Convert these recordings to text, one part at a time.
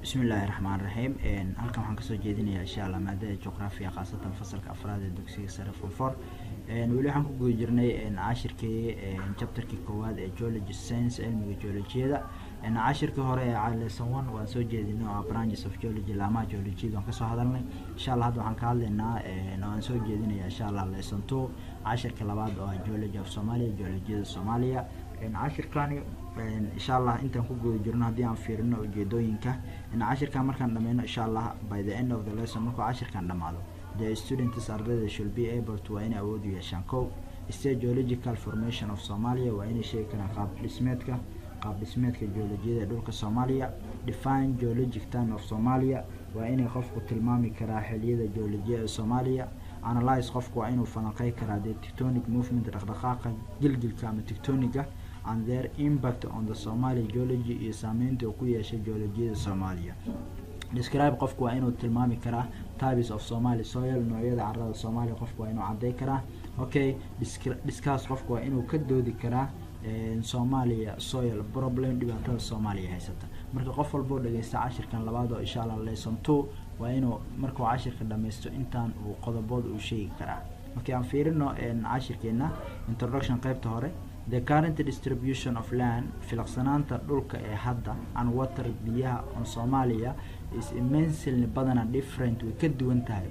بسم الله الرحمن الرحيم halkan waxaan kasoo jeedinayaa insha Allah maadada geography qaasatan fasalka afraad ee dugsiga sare form 4 wali waxaan ku guda jirnay cashirkii chapterkii koowaad ee geology science cilmiga geologiyada cashirkii hore ee lesson 1 waan soo jeedinay oo branches of geology laamaha geologiyada waan kasoo hadalnay insha Allah hadda waxaan ka hadlaynaa waan soo jeedinayaa insha Allah lesson 2 cashirka labaad oo geology of Somalia geologiyada Soomaaliya cashirkani insha Allah intaan ku guda jirno hadii aan fiirino ujeedooyinka cashirka markaan dhameeyno insha Allah by the end of the lesson markuu cashirkan dhamaado the students ardayda should be able to in awood u yeeshaan geological formation of Somalia waa inay sheegaan qaab dhismeedka geologiyada dhulka Soomaaliya define geologic time of Somalia waa inay qofku tilmaami karaa xilliyada geologiyada Soomaaliya analyze qofku waa inuu falanqeyn karaa tectonic movement dhaqdhaqaaqa gilgilka ama tectoniga and their impact on the Somali geology iyo saameynta uu ku yeeshay geologiyada Soomaaliya. Describe qofku waa inuu tilmaami karaa types of Somali soil noocyada carrada Soomaaliya qofku waa inuu cadeey karaa. Okay, discuss qofku waa inuu ka doodi karaa Somalia soil problem dhibaatada Soomaaliya haysata. Marka qof walba dhageysta cashirkan labaad oo insha Allah lesson 2 waa inuu markuu cashirka dhameysto intaan uu qodobbada u sheegi karaa. Okay, aan fiirino cashirkeena introduction qaybta hore. The current distribution of land filaqsanaanta dhulka ee hadda and water biyaha on Somalia is immensely badana different way ka duwan tahay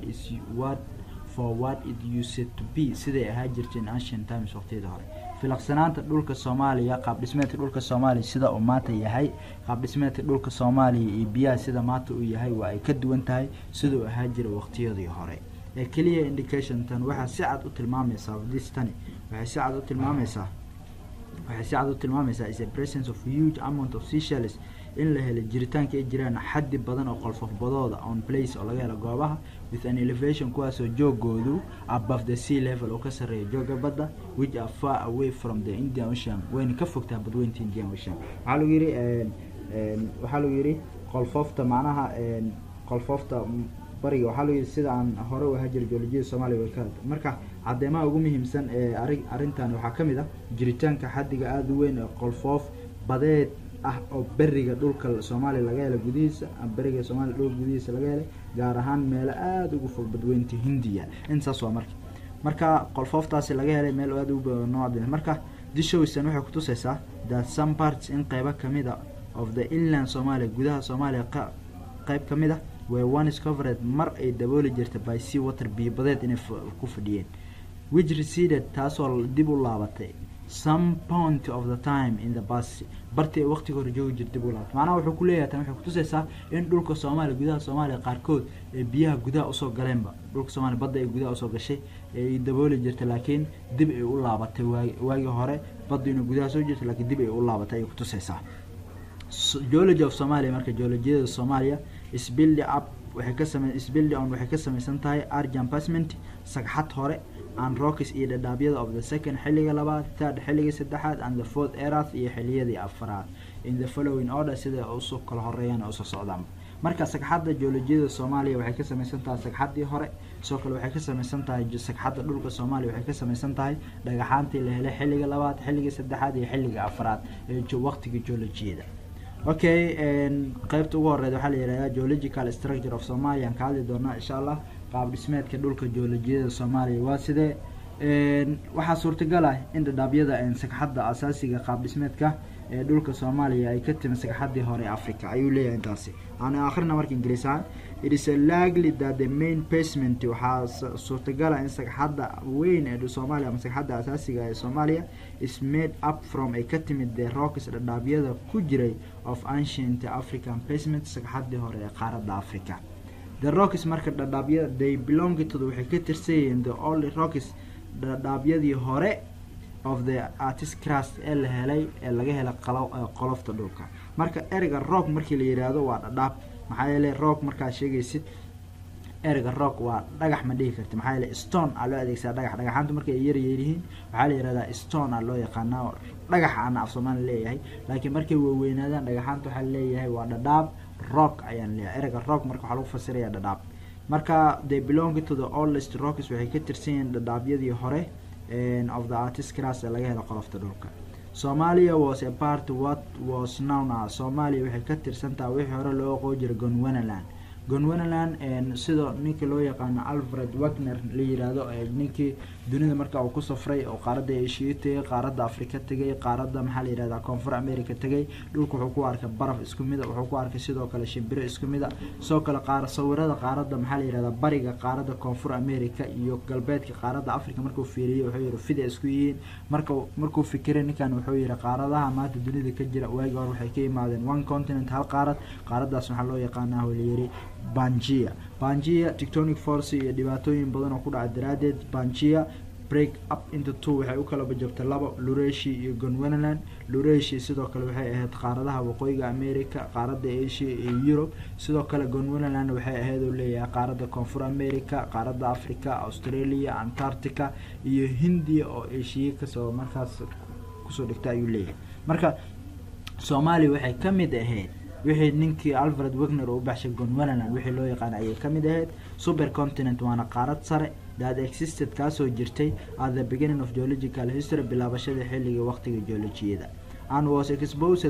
what it used to be siday ahaa jirtay in ancient times waqtiyada hore filaqsanaanta dhulka Soomaaliya qaab dhismeedka dhulka Soomaaliya sida uu maanta yahay qaab dhismeedka dhulka Soomaaliya iyo biyaha sida maanta uu yahay waa ay ka duwan tahay sida uu ahaa jiray waqtiyadii hore clear indication tan waxa si cad u tilmaamaysaa distani waxa si cad u tilmaamaysaa is a presence of huge amount of seashells in la helo jiritaanka ay jiraan xaddi badan oo qolfofbadooda on place oo laga helo goobaha with an elevation kuwaas oo joogoodu above the sea level oo ka sareeyo jooga badda which are far away from the Indian Ocean wayna ka fogtaa badweynta Indian Ocean waxa lagu yiri qolfofta macnaha qolfofta bariga waxa lagu yiri sida aan hore u haajir geologiyada Soomaaliya way ka marka cadeemaha ugu muhiimsan ee arintan waxa kamid ah jiritaanka xaddiga aad u weyn ee qolfof badeed ah oo bariga dhulka Soomaaliya laga helo gudihiisa bariga Soomaaliya dhulka gudihiisa laga helo gaar ahaan meel aad ugu fog badweynta Hindiya intaas waa marka qolfoftaasi laga helay meel aad u nooc marka dishowsan waxay ku tusaysaa that some parts in qayb kamid ah of the inland Somalia gudaha Soomaaliya qayb kamid ah where one is covered mar ay dabooli jirtay by sea water biyo badeed inay ku fadhiyeen which receded taasoo dib u laabatay some point of the time in the past bartay waqtiga hore joogi jirtay dib u laabatay macnaha wuxuu ku leeyahay tan waxay ku tusaysaa in dhulka Soomaaliya gudaha Soomaaliya qaarkood ee biyaha gudaha usoo galeenba dhulka Soomaaliya badda ay gudaha usoo gashay ay dabooli jirtay laakiin dib ay u laabatay waagi hore badda inuu gudaha soo jirtay laakiin dib ay u laabatay ay ku tusaysaa Geology of Somalia marka geologiyada Soomaaliya is build up waxay ka samaysan tahay argent basement sagxad hore and rocks iyo dhadaabyada of the second xilliga labaad third xilliga saddexaad and the fourth era iyo xilliyadii afraad in the following order sida uu soo kala horeeyaan oo soo socdaan marka sagxadda geologiyada Soomaaliya waxay ka samaysan tahay sagxaddii hore soo kale waxay ka samaysan tahay sagxadda dhulka Soomaaliya waxay ka samaysan tahay dhagaxaantii la helay xilliga labaad xilliga saddexaad iyo xilliga afraad ee waqtiga geologiyada Okay qaybta ugu horeeyda waxa la yiraahdaa geological structure of Somalia aan ka hadli doonaa insha Allah qaab dhismeedka dhulka geologiyada Soomaaliya waa sidee waxa suurtagal ah in dhadaabyada sagxadda asaasiga qaab dhismeedka ee dhulka Soomaaliya ay ka timid sagxaddii hore Afrika ayuu leeyahay intaasi aan akhrina markii Ingiriisiga it is likely that the main basement waxa suurtagal ah in sagxadda weyn ee Soomaaliya ama sagxadda asaasiga ee Soomaaliya is made up from ay ka timid the rocks dhadaabyada ku jiray of ancient African basement sagxaddii hore ee qaaradda Afrika the rocks marka dhadaabyada they belong to waxay ka tirsan the old rocks dhadaabyadii hore of the artist crust ee la helay ee laga helay qolofta dhulka marka erga rock markii la yiraahdo waa dhadhaab maxaa yeelay rock marka sheegaysid erga rock waa dhagax ma dhigi kartid maxaa yeelay stone aa loo adeegsadaa dhagaxaantu markay yar yihiin waxaa la yiraahdaa stone aa loo yaqaanaa dhagax aan af Soomaali leeyahay laakiin markay weynaadaan dhagaxaantu waxa leeyahay waa dhadhaab rock ayaan leeyahay erga rock marka waxa lagu fasirayaa dhadhaab marka they belong to the oldest rocks waxay ka tirsan yihiin dhadaabyadii hore of the artist crust ee laga helo qolofta dhulka Somalia was a part what was known as Somalia waxay ka tirsantaa wixii hore loo aqoon jiray Gondwanaland. Gondwanaland sidoo ninkii loo yaqaan Alfred Wagner la yiraahdo ninkii dunida markaa uu ku safray oo qaaradda Asia tagay, qaaradda Afrika tagay, qaaradda maxaa la yiraahdaa Koonfur America tagay, dhulku wuxuu ku arkay baraf isku mid ah, wuxuu ku arkay sidoo kale shimbiro isku mid ah, soo kale sawirada qaaradda maxaa la yiraahdaa bariga qaaradda Koonfur America iyo galbeedka qaaradda Afrika markuu fiiriyay wuxuu yiri fida isku yihiin. markuu fikiray ninkan wuxuu yiri qaaradaha maanta dunida ka jira waagi hore waxay ka yimaadeen one continent hal qaaraddaas waxaa loo yaqaanaa oo la yiri Pangaea tectonic force iyo dhibaatooyin badan oo ku dhacay daraadeed Pangaea break up into two waxay u kala bajabtay laba, Laurasia iyo Gondwanaland. Laurasia sidoo kale waxay ahayd qaaradaha waqooyiga America, qaaradda Asia iyo Europe, sidoo kale Gondwanaland waxay ahayd oo leeyahay qaaradda Koonfur America, qaaradda Africa, Australia, Antarctica iyo Hindiya oo Asia kasoo markaas kusoo dhigtay ayuu leeyahay. Marka Soomaaliya waxay ka mid ahayd wixii ninkii Alfred Wagner uu baxshay Gondwanaland wixii loo yaqaan ayay ka mid ahayd supercontinent waana qaarad sare that existed kaasoo jirtay at the beginning of geological history bilaabashada xilliga waqtiga geolojiyada and was exposed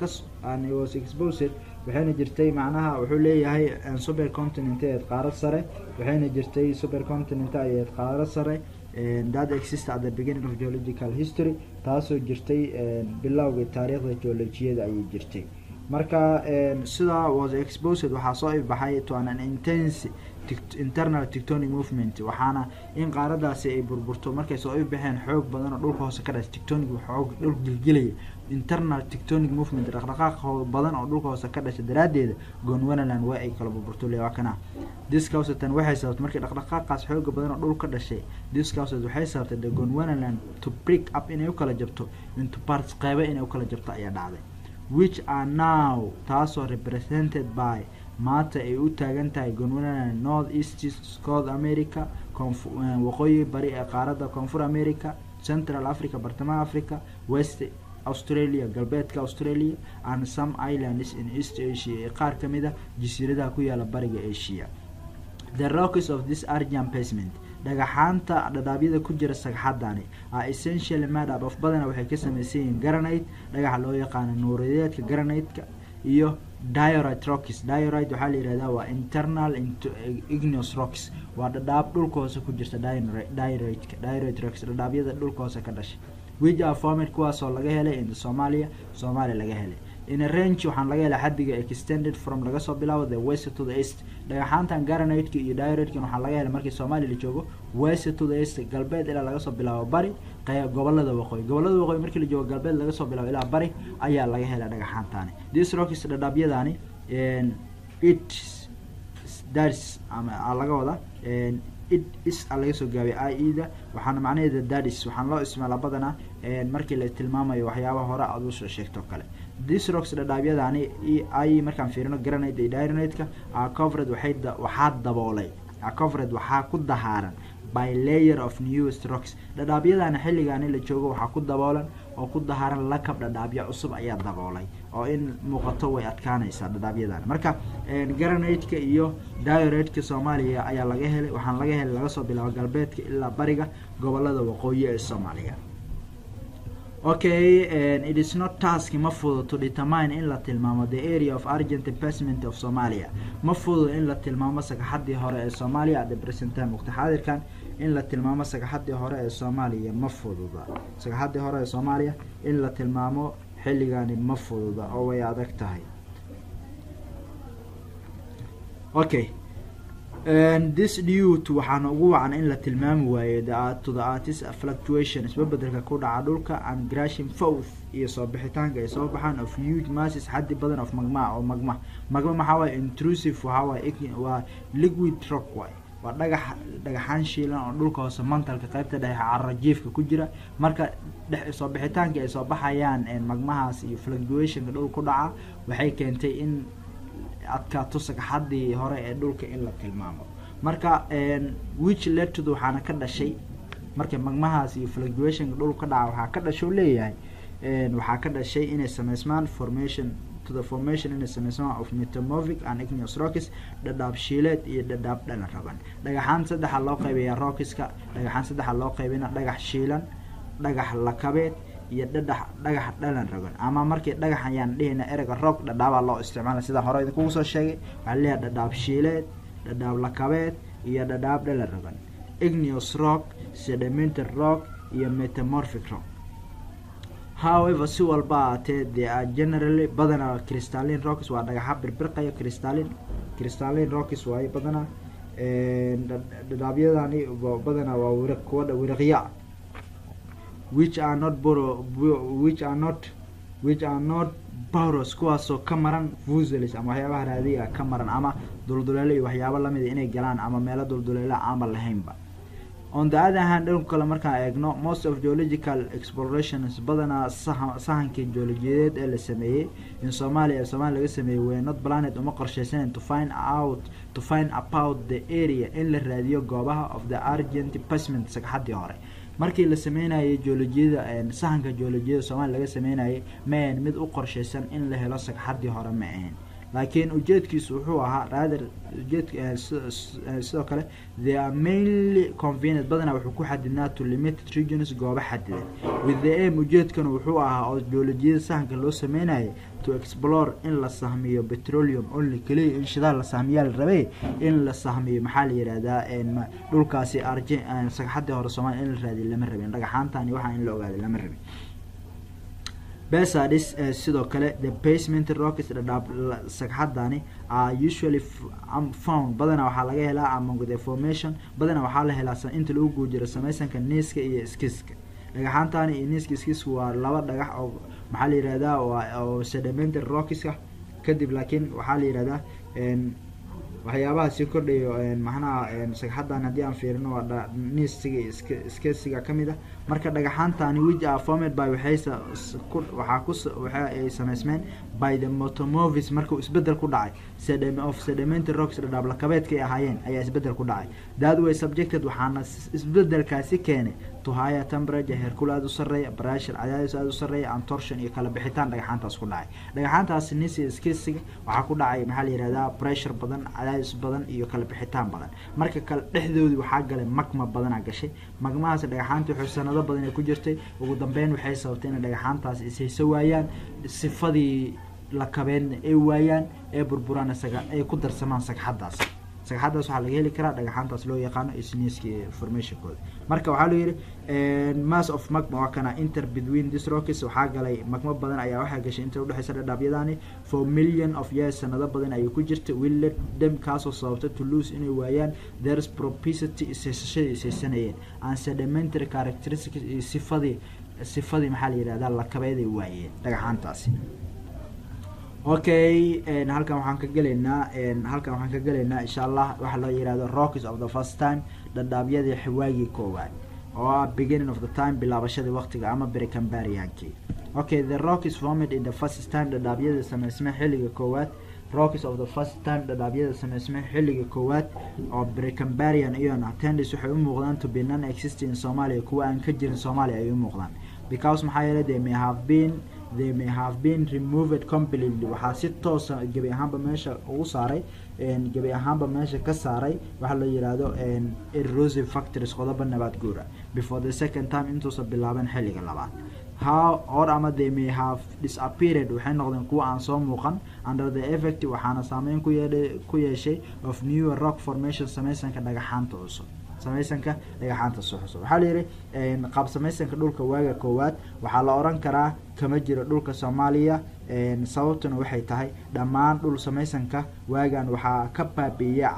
waxayna jirtay macnaha wuxuu leeyahay supercontinent ee qaarad sare waxayna jirtay supercontinent ee qaarad sare that existed at the beginning of geological history taasoo jirtay bilowga taariikhda geolojiyada ayay jirtay. marka sida was exposed waxaa soo ifbaxay to an intense internal tectonic movement waxaana in qaaradaasi ay burburto markay soo ifbaxeen xoog badan oo dhulka hoose ka dhashay tectonic xoog dhulka gilgilaya internal tectonic movement dhaqdhaqaaq badan oo dhulka hoose ka dhashay daraadeed Gondwanaland waa ay kala burburto leewakana discoursatan waxay sababtay markii dhaqdhaqaaqaas xoog badan oo dhulka ka dhashay discoursat waxay sababtay the Gondwanaland to break up inay u kala jabto into parts qaybo inay u kala jabto ayaa dhacday which are now taasoo represented by maanta ay u taagan tahay Gondwanaland North East South America waqooyi bari ee qaaradda Koonfur America, Central Africa bartamaha Africa, West Australia galbeedka Australia and some islands in East Asia ee qaar ka mid ah jasiiradaha ku yaala bariga Asia. The rocks of this Argent basement dhagaxaanta dhadhabyada ku jira sagxadani are essentially made up of badana waxay ka samaysan yihiin granite dhagaxa loo yaqaan nuuriyeedka granite-ka iyo diorite rocks. Diorite waxaa la yiraahdaa waa internal igneous rocks waa dhadhaab dhulka hoose ku jirta diorite rocks dhadhabyada dhulka hoose ka dhashay which are formed kuwaasoo laga helay in Soomaaliya laga helay in a range waxaan laga helay xaddiga extended from laga soo bilaabo the west to the east. dhagaxaantan granite-ka iyo diorite-ka waxaa laga helay markii Soomaaliya la joogo west to the east galbeed ilaa laga soo bilaabo bari gobolada waqooyi markii la joogo galbeed laga soo bilaabo ilaa bari ayaa laga helay dhagaxaantani. These rocks dhadhabyadani laga wada it is laga soo gaabay ida waxaana macnaheedu that is waxaan loo isticmaalaa badana markii la tilmaamayo waxyaabaha hore aad u soo sheegto kale. These rocks dhadhabyadani ay markaan fiirino granite iyo diorite-ka covered waxaa daboolay covered waxaa ku dahaaran by layer of newest rocks dhadhabyadana xilligaani la joogo waxaa ku daboolan oo ku dahaaran lakab dhadhabyo cusub ayaa daboolay oo in muuqato way adkaanaysaa dhadhabyadana. marka granite-ka iyo diorite-ka Soomaaliya ayaa laga helay waxaan laga helay laga soo bilaabo galbeedka ilaa bariga gobolada waqooyi ee Soomaaliya. Okay, and it is not task ma fududo to determine in la tilmaamo the area of Argent basement of Somalia ma fududo in la tilmaamo sagxadii hore ee Soomaaliya at the present time waqti xaadirkan in la tilmaamo sagxadii hore ee Soomaaliya ma fududa sagxadii hore ee Soomaaliya in la tilmaamo xilligaani ma fududa oo way adag tahay. Okay, and this due to waxaana ugu wacan in la tilmaami waayo to the artist fluctuation isbeddelka ku dhaca dhulka and crashing forth iyo soo bixitaanka ay soo baxaan of huge masses xaddi badan of magma maxaa waay intrusive waa liquid rock waa dhagaxaan shiilan oo dhulka hoose mantalka qaybta dhexe carrajiifka ku jira marka soo bixitaanka ay soo baxayaan magmahaas iyo fluctuationka dhulka ku dhaca waxay keentay in adkaato sagxadii hore ee dhulka in la tilmaamo. marka which led to waxaana ka dhashay markay magmahaas iyo fluctuationka dhulka ka dhaca waxaa ka dhasho leeyahay waxaa ka dhashay inay sameysmaan formation inay sameysmaan of metamorphic and igneous rocks dhadhaab shiileed iyo dhadhaab dhalan raban. dhagaxaan saddexa loo qaybiyaa rockska dhagaxaan saddexa loo qaybina dhagax shiilan dhagax lakabeed iyo dhagax dhalan rogan ama markii dhagax ayaan dhihina ereyga rock dhadhaaba loo isticmaala sida hore idinku soo sheegay waxaa leeyahay dhadhaab shiileed dhadhaab lakabeed iyo dhadhaab dhalan rogan igneous rock sedimentary rock iyo metamorphic rock. However si walba they are generally badana crystalline rocks waa dhagaxa birbirqaya crystalline rocks way badana dhadhaabyadani badana waa wiriqya which are not porous kuwaasoo ka maran fuselage ama waxyaabaha raadiga ka maran ama dulduleelo iyo waxyaabo lamid inay galaan ama meelo dulduleelo aan lahaynba. On the other hand, kala markaan eegno most of geological explorations badana sahanka geologiyeed ee la sameeyay in Somalia laga sameeyay way not planned uma qorsheysan to find about the area in la raadiyo goobaha of the Argent basement sagxadii hore markii la sameynayay geologiyada sahanka geologiyada Soomaaliya laga sameynayay mid u qorsheysan in la helo sagxadii hore ma ahayn laakiin ujeedkiisu wuxuu ahaa rather sidoo kale they are mainly convenient badana wuxuu ku xadidnaa to limited regions goobo xadidan with the aim ujeedkana wuxuu ahaa oo geologiyada sahanka loo sameynayay to explore in la sahmiyo petroleum only kaliya in shidaal la sahmiyaa la rabay in la sahmiyo maxaa la yiraahdaa dhulkaasi sagxadii hore Soomaaliya in la raadiyo lama rabin dhagaxaantani waxa in la ogaado lama rabin. Besadis sidoo kale the basement rocks dhadhaab sagxadani are usually found badana waxaa laga helaa among the formation badana waxaa la helaa inta lagu guujiro samaysanka niiska iyo iskiska dhagaxaantani iyo niiska iskisku waa laba dhagax oo maxaa la yiraahdaa oo sedimentary rocks kadib laakiin waxaa la yiraahdaa waxyaabaha si kordhayo macnaha sagxadan hadii aan fiirino waa niistiga iskesiga kamid ah marka dhagaxaantani which are formed by waxa ay sameysmeen by the metamorphosis marka isbedel ku dhacay sedimentary rocks dhadhaab lakabeedka ay ahaayeen ayaa isbedel ku dhacay that way subjected waxaana isbedelkaasi keenay to higher temperature heerkul aad u sareeya pressure cadaadis aad u sareeya and torsion iyo kala bixitaan dhagaxaantaas ku dhacay dhagaxaantaas niistiga iskesiga waxa ku dhacay maxaa la yiraahdaa pressure badan badan iyo kala bixitaan badan marka kala dhexdoodii waxa galay magma badan gashay magmahaas dhagaxaantu wuxuu sanado badan ay ku jirtay ugu dambeyn waxay sababtay in dhagaxaantaas isayso waayaan sifadii la kabeen ay waayaan ee burburana ay ku darsamaan sagxadaas waxa laga heli karaa dhagaxaantaas loo yaqaan isniiski formation code marka waxa loo yiri mass of magma waa kana inter between these rocks waxa galay magma badan ayaa waxa gashay inta u dhaxaysa dhadhaabyadani for million of years sanado badan ay ku jirtay will let them kaasoo sababta to lose inay waayaan their propensity isaysanayeen and sedimentary characteristics sifadii maxaa la yiraahdaa la kabeeday waayeen dhagaxaantaasi. Okay halkan waxaan ka galeynaa insha Allah waxa loo yiraahdo rocks of the first time dhadhaabyadii xiwaagii koowaad oo beginning of the time bilaabashadii waqtiga ama Precambrianki. Okay the rocks formed in the first time dhadhaabyada sameysmay xilliga koowaad rocks of the first time dhadhaabyada sameysmay xilliga koowaad oo Precambrian iyona tendis waxay u muuqdaan to be non existing in Somalia kuwa aan ka jirin Soomaaliya ay u muuqdaan because maxaa yeelay they may have been removed completely waxa si toos ah gabi ahaanba meesha ugu saaray ka saaray waxa la yiraahdo erosive factors qodob nabaad guura before the second time intuusa bilaaban xilliga labaad or ama they may have disappeared waxay noqdeen kuwa aan soo muuqan under the effect waxaana saameyn ku yeeshay of new rock formation samaysanka dhagaxaanta cusub waxaa la yiri qaab samaysanka dhulka waaga koowaad waxaa la oran karaa kama jiro dhulka Soomaaliya sababtuna waxay tahay dhammaan dhul samaysanka waagan waxaa ka baabiiyay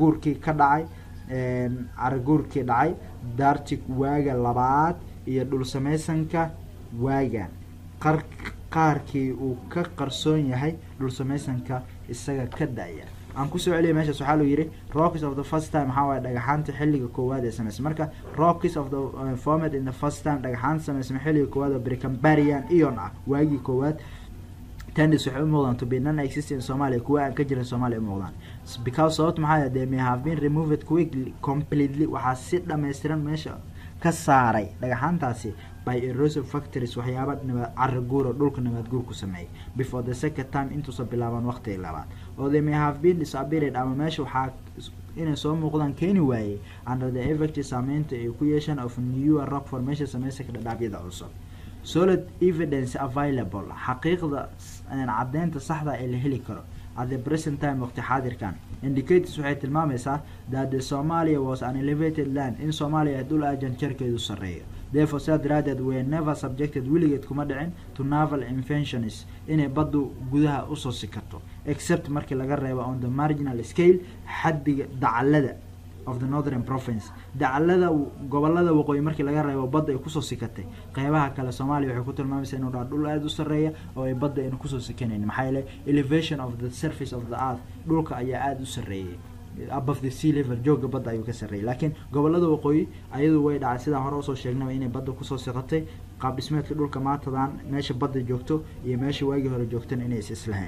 caraguurkii dhacay dartig waaga labaad iyo dhul samaysanka waagan qaarkii uu ka qarsoon yahay dhul samaysanka isaga ka daaya aan ku soo celiyay meeshaas waxaa loo yiri rocks of the first time waxa way dhagaxaanta xilliga koowaad ee sameysay marka rocks of the formed in the first time dhagaxaan sameysay xilliga koowaad oo Precambrian ion ah waagi koowaad tendis waxay u muuqdaan to be non existing in Somalia kuwa aan ka jirin Soomaaliya u muuqdaan because sababta maxaa they may have been removed quickly completely waxa si dhameystiran meesha ka saaray dhagaxaantaasi by erosive factors waxyaabo caraguur dhulka nabaad guur ku sameeyay before the second time intuusa bilaaban waqtiga labaad or they may have been disappeared ama meesha waxa inay soo muuqdaan keeni waayay under the effect saameynta ay ku yeeshaan of new rock formation sameysay dhadhaabyada cusub solid evidence available xaqiiqda caddeynta saxda ee la heli karo at the present time waqti xaadirkan indicators waxay tilmaamaysaa that the Somalia was an elevated land in Somalia dul ajan jarkeedu sareeyo therefore said that we never subjected wiligeed kuma dhicin to naval inventions inay baddu gudaha u soo sikato except markii laga reebo on the marginal scale xaddiga dacallada of the northern province dacallada gobolada waqooyi markii laga reebo badda ay ku soo sikatay qaybaha kale Soomaaliya waxay ku tilmaamaysaa inuu dhul aad u sareeyo oo ay badda ay ku soo sikanayeen maxay leh elevation of the surface of the earth dhulka ayaa aad u sareeyay above the sea level jooga badda ayuu ka sareeyay laakiin gobolada waqooyi ayadu way dhacay sida hore soo sheegnay inay badda ku soo sikatay qaab dhismeedka dhulka maatadan meesha badda joogto iyo meesha waagi hore joogtan inay islahayn.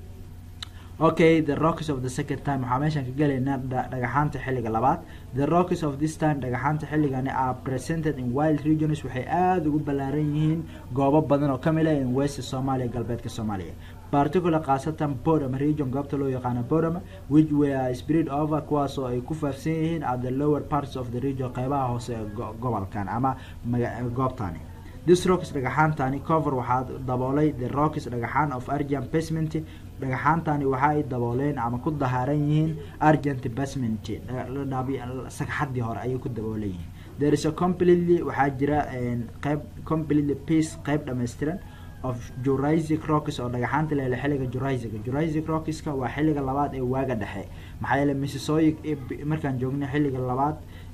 Okay, the rocks of the second time waxaa meeshan ka galaynaa dhagaxaanta xilliga labaad. The rocks of this time dhagaxaanta xilligani are presented in wild regions waxay aad ugu ballaaran yihiin goobo badan oo kamid ah in west Somalia galbeedka Soomaaliya particular qaasatan Boorama region goobta loo yaqaan Boorama which were spread over kuwaas oo ay ku faafsan yihiin at the lower parts of the region qaybaha hoose gobolkan ama goobtani. This rocks dhagaxaantani cover waxaa daboolay the rocks dhagaxaan of Argent basement dhagaxaantani waxa ay dabooleen ama ku dahaaran yihiin Argent basement sagxadii hore ayay ku dabooleen yihiin. There is a completely waxaa jira qayb completely piece qayb dhameystiran of Jurassic rocks oo dhagaxaanta la xilliga Jurassic rocks ka waa xilliga labaad ee waaga dhexe maxaa yeelay Mesozoic markaan joognay xilliga labaad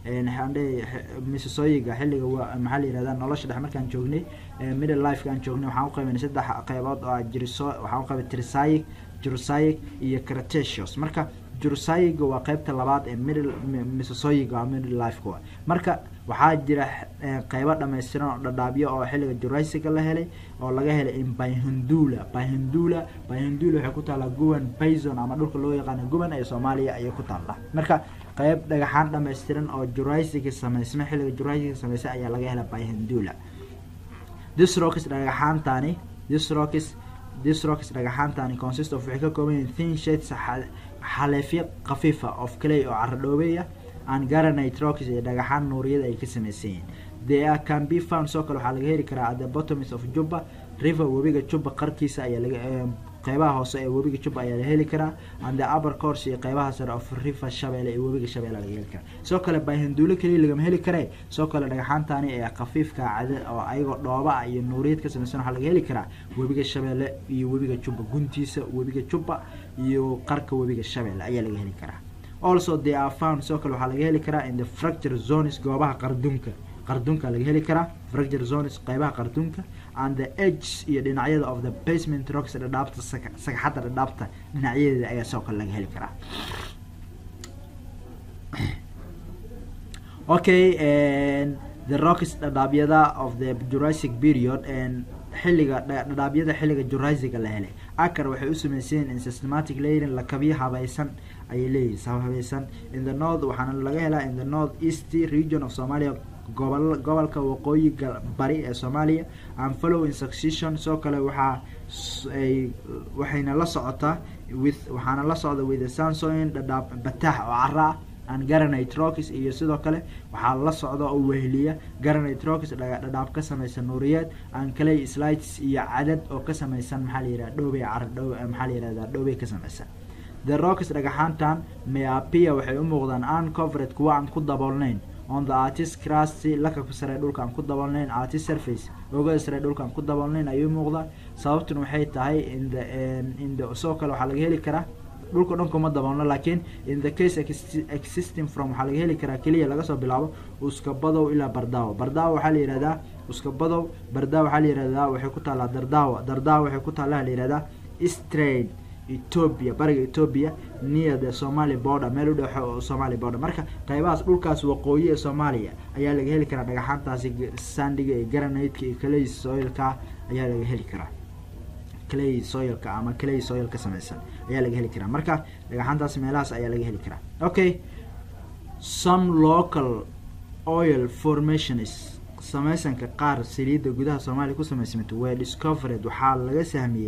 Mesozoic xilliga maxaa la yiraahdaa nolosha dhexe markaan joognay middle life kan joognay waxaan u qaybinay saddex qaybood oo waxaan u qaybay Triassic, Jurassic iyo Cretaceous marka Jurassic waa qaybta labaad ee Mesozoic waa middle life ka marka waxaa jira qaybo dhameystiran oo dhadhaabyo oo xilliga Jurassic la helay oo laga helay in Bahindula waxay ku taala Guban Bison ama dhulka loo yaqaan Guban ee Soomaaliya ayay ku taala marka qayb dhagaxaan dhameystiran oo Jurassic sameysmay xilliga Jurassic sameysay ayaa laga helay Bahindula. This rocks dhagaxaantani consist of waxay ka kooban yihiin thin sheets xaleefyo khafiifa of clay oo carradhoobeeya and granite rocks ee dhagaxaan nuuriyada ay ka sameeyeen. They can be found soo kale waxaa laga heli karaa at the bottoms of Juba river webiga Juba qarkiisa ayaa laga qaybaha hoose ee webiga Juba ayaa la heli karaa and the upper course ee qaybaha sare of river Shabeelle ee webiga Shabeelle laga heli karaa. Soo kale Bahindula kaliya laga heli karaa soo kale dhagaxaantani ee khafiifka cad oo ayagoo dhooba iyo nuuriyad ka samaysan waxaa laga heli karaa webiga Shabeelle iyo webiga Juba guntiisa webiga Juba iyo qarka webiga Shabeelle ayaa laga heli karaa. Also they are found soo kale waxaa laga heli karaa in the fracture zones goobaha qardunka laga heli karaa fracture zones qaybaha qardunka and the edges iyo dhinacyada of the basement rocks dhadhaabta sagxadda dhadhaabta dhinacyada ayaa soo kale laga heli karaa. Okay, and the rocks dhadhaabyada of the Jurassic period and dhadhaabyada xilliga Jurassic la helay akar waxay u sameeyeen in systematic layering la kabiyo habaysan ay leeyihiin in the north waxaana laga helaa in the north east region of Somalia gobolka waqooyi bari ee Soomaaliya and follow in succession soo kale waxayna la socotaa waxaana la socda with the sandstone dhadhaab batax oo carra and granite rocks iyo sidoo kale waxaa la socda oo weheliya granite rocks dhadhaab ka samaysan nuuriyad and clay slides iyo cadad oo ka samaysan maxaa la yiraahdaa dhoobe carradhow maxaa la yiraahdaa dhoobe ka samaysan. The rocks dhagaxaantan may appear waxay u muuqdaan uncovered kuwa aan ku daboolnayn on the artist crust laka ku sare dhulka aan ku daboolnayn artist surface oga sare dhulka aan ku daboolnayn ayuu muuqdaa sababtuna waxay tahay in the soo kale waxaa laga heli karaa dhulka dhan kuma daboolno laakiin in the case existing from waxaa laga heli karaa kaliya laga soo bilaabo uskabadow ilaa bardaawo waxaa la yiraahdaa uskabadow bardaawo waxaa la yiraahdaa waxay ku taalaa dardaawo waxay ku taalaa la yiraahdaa Eastern Ethiopia bariga Ethiopia near the Somali border meel u dhow Somali border marka qaybahaas dhulkaas waqooyi ee Soomaaliya ayaa laga heli karaa dhagaxaantaasi sandiga ee granite iyo clay soilka ayaa laga heli karaa clay soilka ama clay soil ka samaysan ayaa laga heli karaa marka dhagaxaantaas meelahaas ayaa laga heli karaa. Okay, some local oil formations samaysanka qaar saliidda gudaha Soomaaliya ku samaysamay way discovered waxaa laga sahmiyay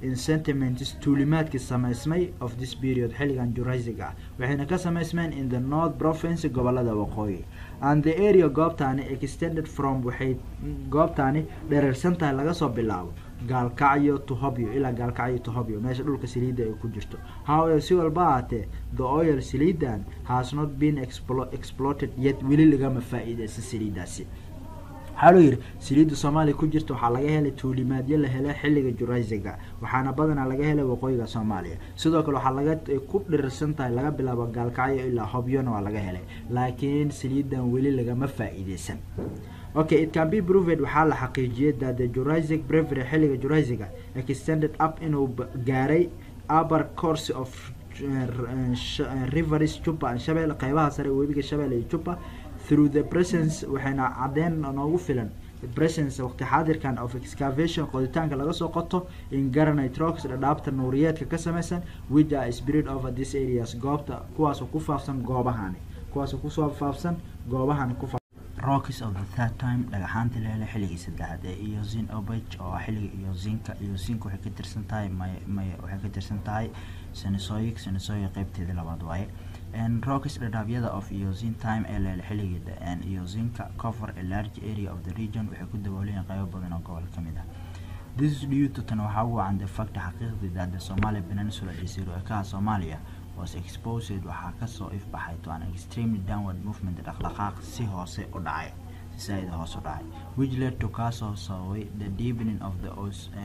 in sentiments tuulimaadkii samaysmay of this period xilligan Jurassic ah waxayna ka samaysmeen in the North Province gobolada waqooyi and the area goobtaani extended from waxay goobtaani dhereersan tahay laga soo bilaabo gaalkacyo to Hobyo ilaa gaalkacyo to Hobyo meesha dhulka saliidda ay ku jirto however si walba ahaatee the oil saliidan has not been exploited yet weli lagama faa'iideysan saliidaasi waxaa loo yidhi saliidda Soomaaliya ku jirta waxaa laga helay tuulimaadyo la helay xilliga Jurassic waxaana badanaa laga helay waqooyiga Soomaaliya sidoo kale waxaa laga ku dhirirsan tahay laga bilaabo gaalkacyo ilaa Hobyona waa laga helay laakiin saliidan weli lagama faa'iideysan Okay, it can be proved waxaa la xaqiijiyay that the Jurassic Breviary xilliga Jurassic extended up inuu gaaray upper course of rivers Chupa and Shabelle qaybaha sare webiga Shabelle iyo Chupa through the presence waxayna cadeen noogu filan presence waqti xaadirkan of excavation qoditaanka laga soo qoto in granite rocks dhadhaabta nuuriyeedka ka samaysan which are spread over this areas goobta kuwaas oo ku faafsan goobahani kuwaas oo ku soo faafsan goobahani ku rocks of the third time dhagaxaanta leele xilligii saddexaad ee Eocene Obage oo xilliga Eoceneka waxay ka tirsan tahay waxay ka tirsan tahay Cenozoic qaybteeda labaad waaye and rocks dhadhaabyada of Eocene time ee leele xilligeeda and Eoceneka cover a large area of the region waxay ku daboolayeen qaybo badan oo gobol ka mid ah this is due to tan waxa uu aan the fact xaqiiqdii that the Somali Peninsula jasiiradaha Soomaaliya was exposed waxaa ka soo ifbaxay to an extremely downward movement dhaqdhaqaaq si hoose u dhacay si saaid hoos u dhacay which led to the deepening of the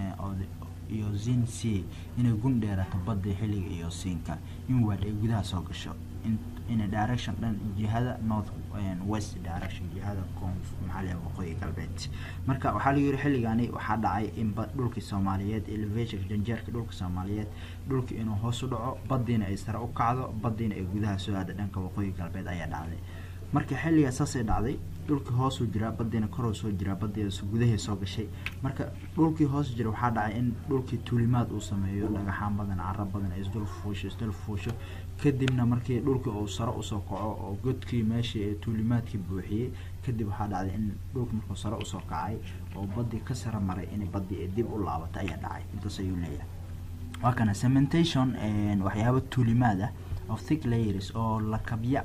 Eocene Sea inay gundheerato badda xilliga Eoceneka inward ay gudaha soo gasho in a direction dhan jihada north and west direction jihada maxalliga waqooyi galbeed marka waxaa la yiri xilligani waxaa dhacay in dhulka Soomaaliyeed elevation janjeerka dhulka Soomaaliyeed dhulka inuu hoos u dhaco badina ay sare u kacdo badina ay gudaha soo aado dhanka waqooyi galbeed ayaa dhacday marka xilliga saasay dhacday dhulkii hoos u jira badina kor u soo jira badina gudaha soo gashay marka dhulkii hoos jira waxaa dhacay in dhulkii tuulimaad uu sameeyo dhagaxaan badan carab badan ay isdul fuusho kadibna markii dhulkii uu sare u soo kaco oo godkii meeshii ee tuulimaadkii buuxiyay kadib waxaa dhacday in dhulkii markuu sare u soo kacay oo badii ka sare maray in badii dib u laabato ayaa dhacay intaas ayuu leeyahay waa kana cementation waxyaabo tuulimaad of thick layers oo la kabya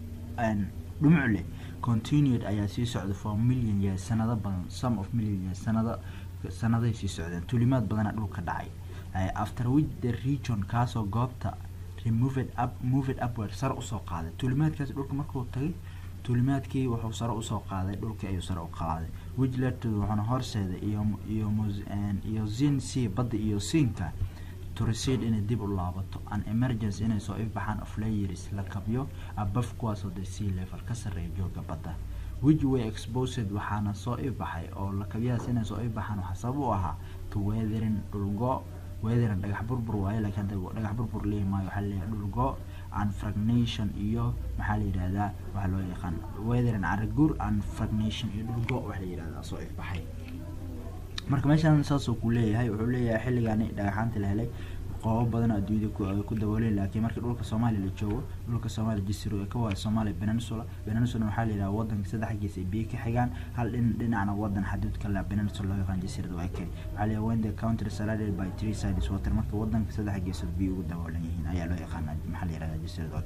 dhumuc leh continued ayaa sii socda for million years sanado badan some of million years sanaday sii socdeen tuulimaad badan dhulka dhacay after which the region kaasoo goobta moved upward sar u soo qaaday tuulimaadkaas dhulka markuu tagay tuulimaadkii wuxuu sar u soo qaaday dhulkii ayuu sar u qaaday which led to waxana horseeday Eocene Sea badda Eoceneka to recede in a dib u laabato an emergency inay soo ifbaxaan of layers la kabyo above kuwaas oo sea level ka sareeyo jooga badda which were exposed waxaana soo ifbaxay oo la kabyaas inay soo ifbaxaan waxa sabab u ahaa to weathering dhulgo weathering dhagax burbur waaye laakiin dhagax burbur leeyahay waxa la yiraahdaa dhulgo and fragmentation iyo maxaa la yiraahdaa waxa loo yaqaan weathering aragur and fragmentation iyo dhulgo waxa la yiraahdaa soo ifbaxay marka meeshan saas uu ku leeyahay wuxuu leeyahay xilligan dhagaxaanta la helay qoob badan adduunyada ku dabooleen laakiin markii dhulka Soomaaliya la joogo dhulka Soomaaliya jasiiro ka waa Somali Peninsula waxa la yiraahdaa wadanka saddex gees ee biyo ka xigaan hal dhinacna wadan xaduudka la Peninsula laga qaan jasiirada waa kay waxa la when the country surrounded by three sides water marka wadanka saddex gees ee biyo ugu daboolan yihiin ayaa loo yaqaanaa maxaa la yiraahdaa jasiirada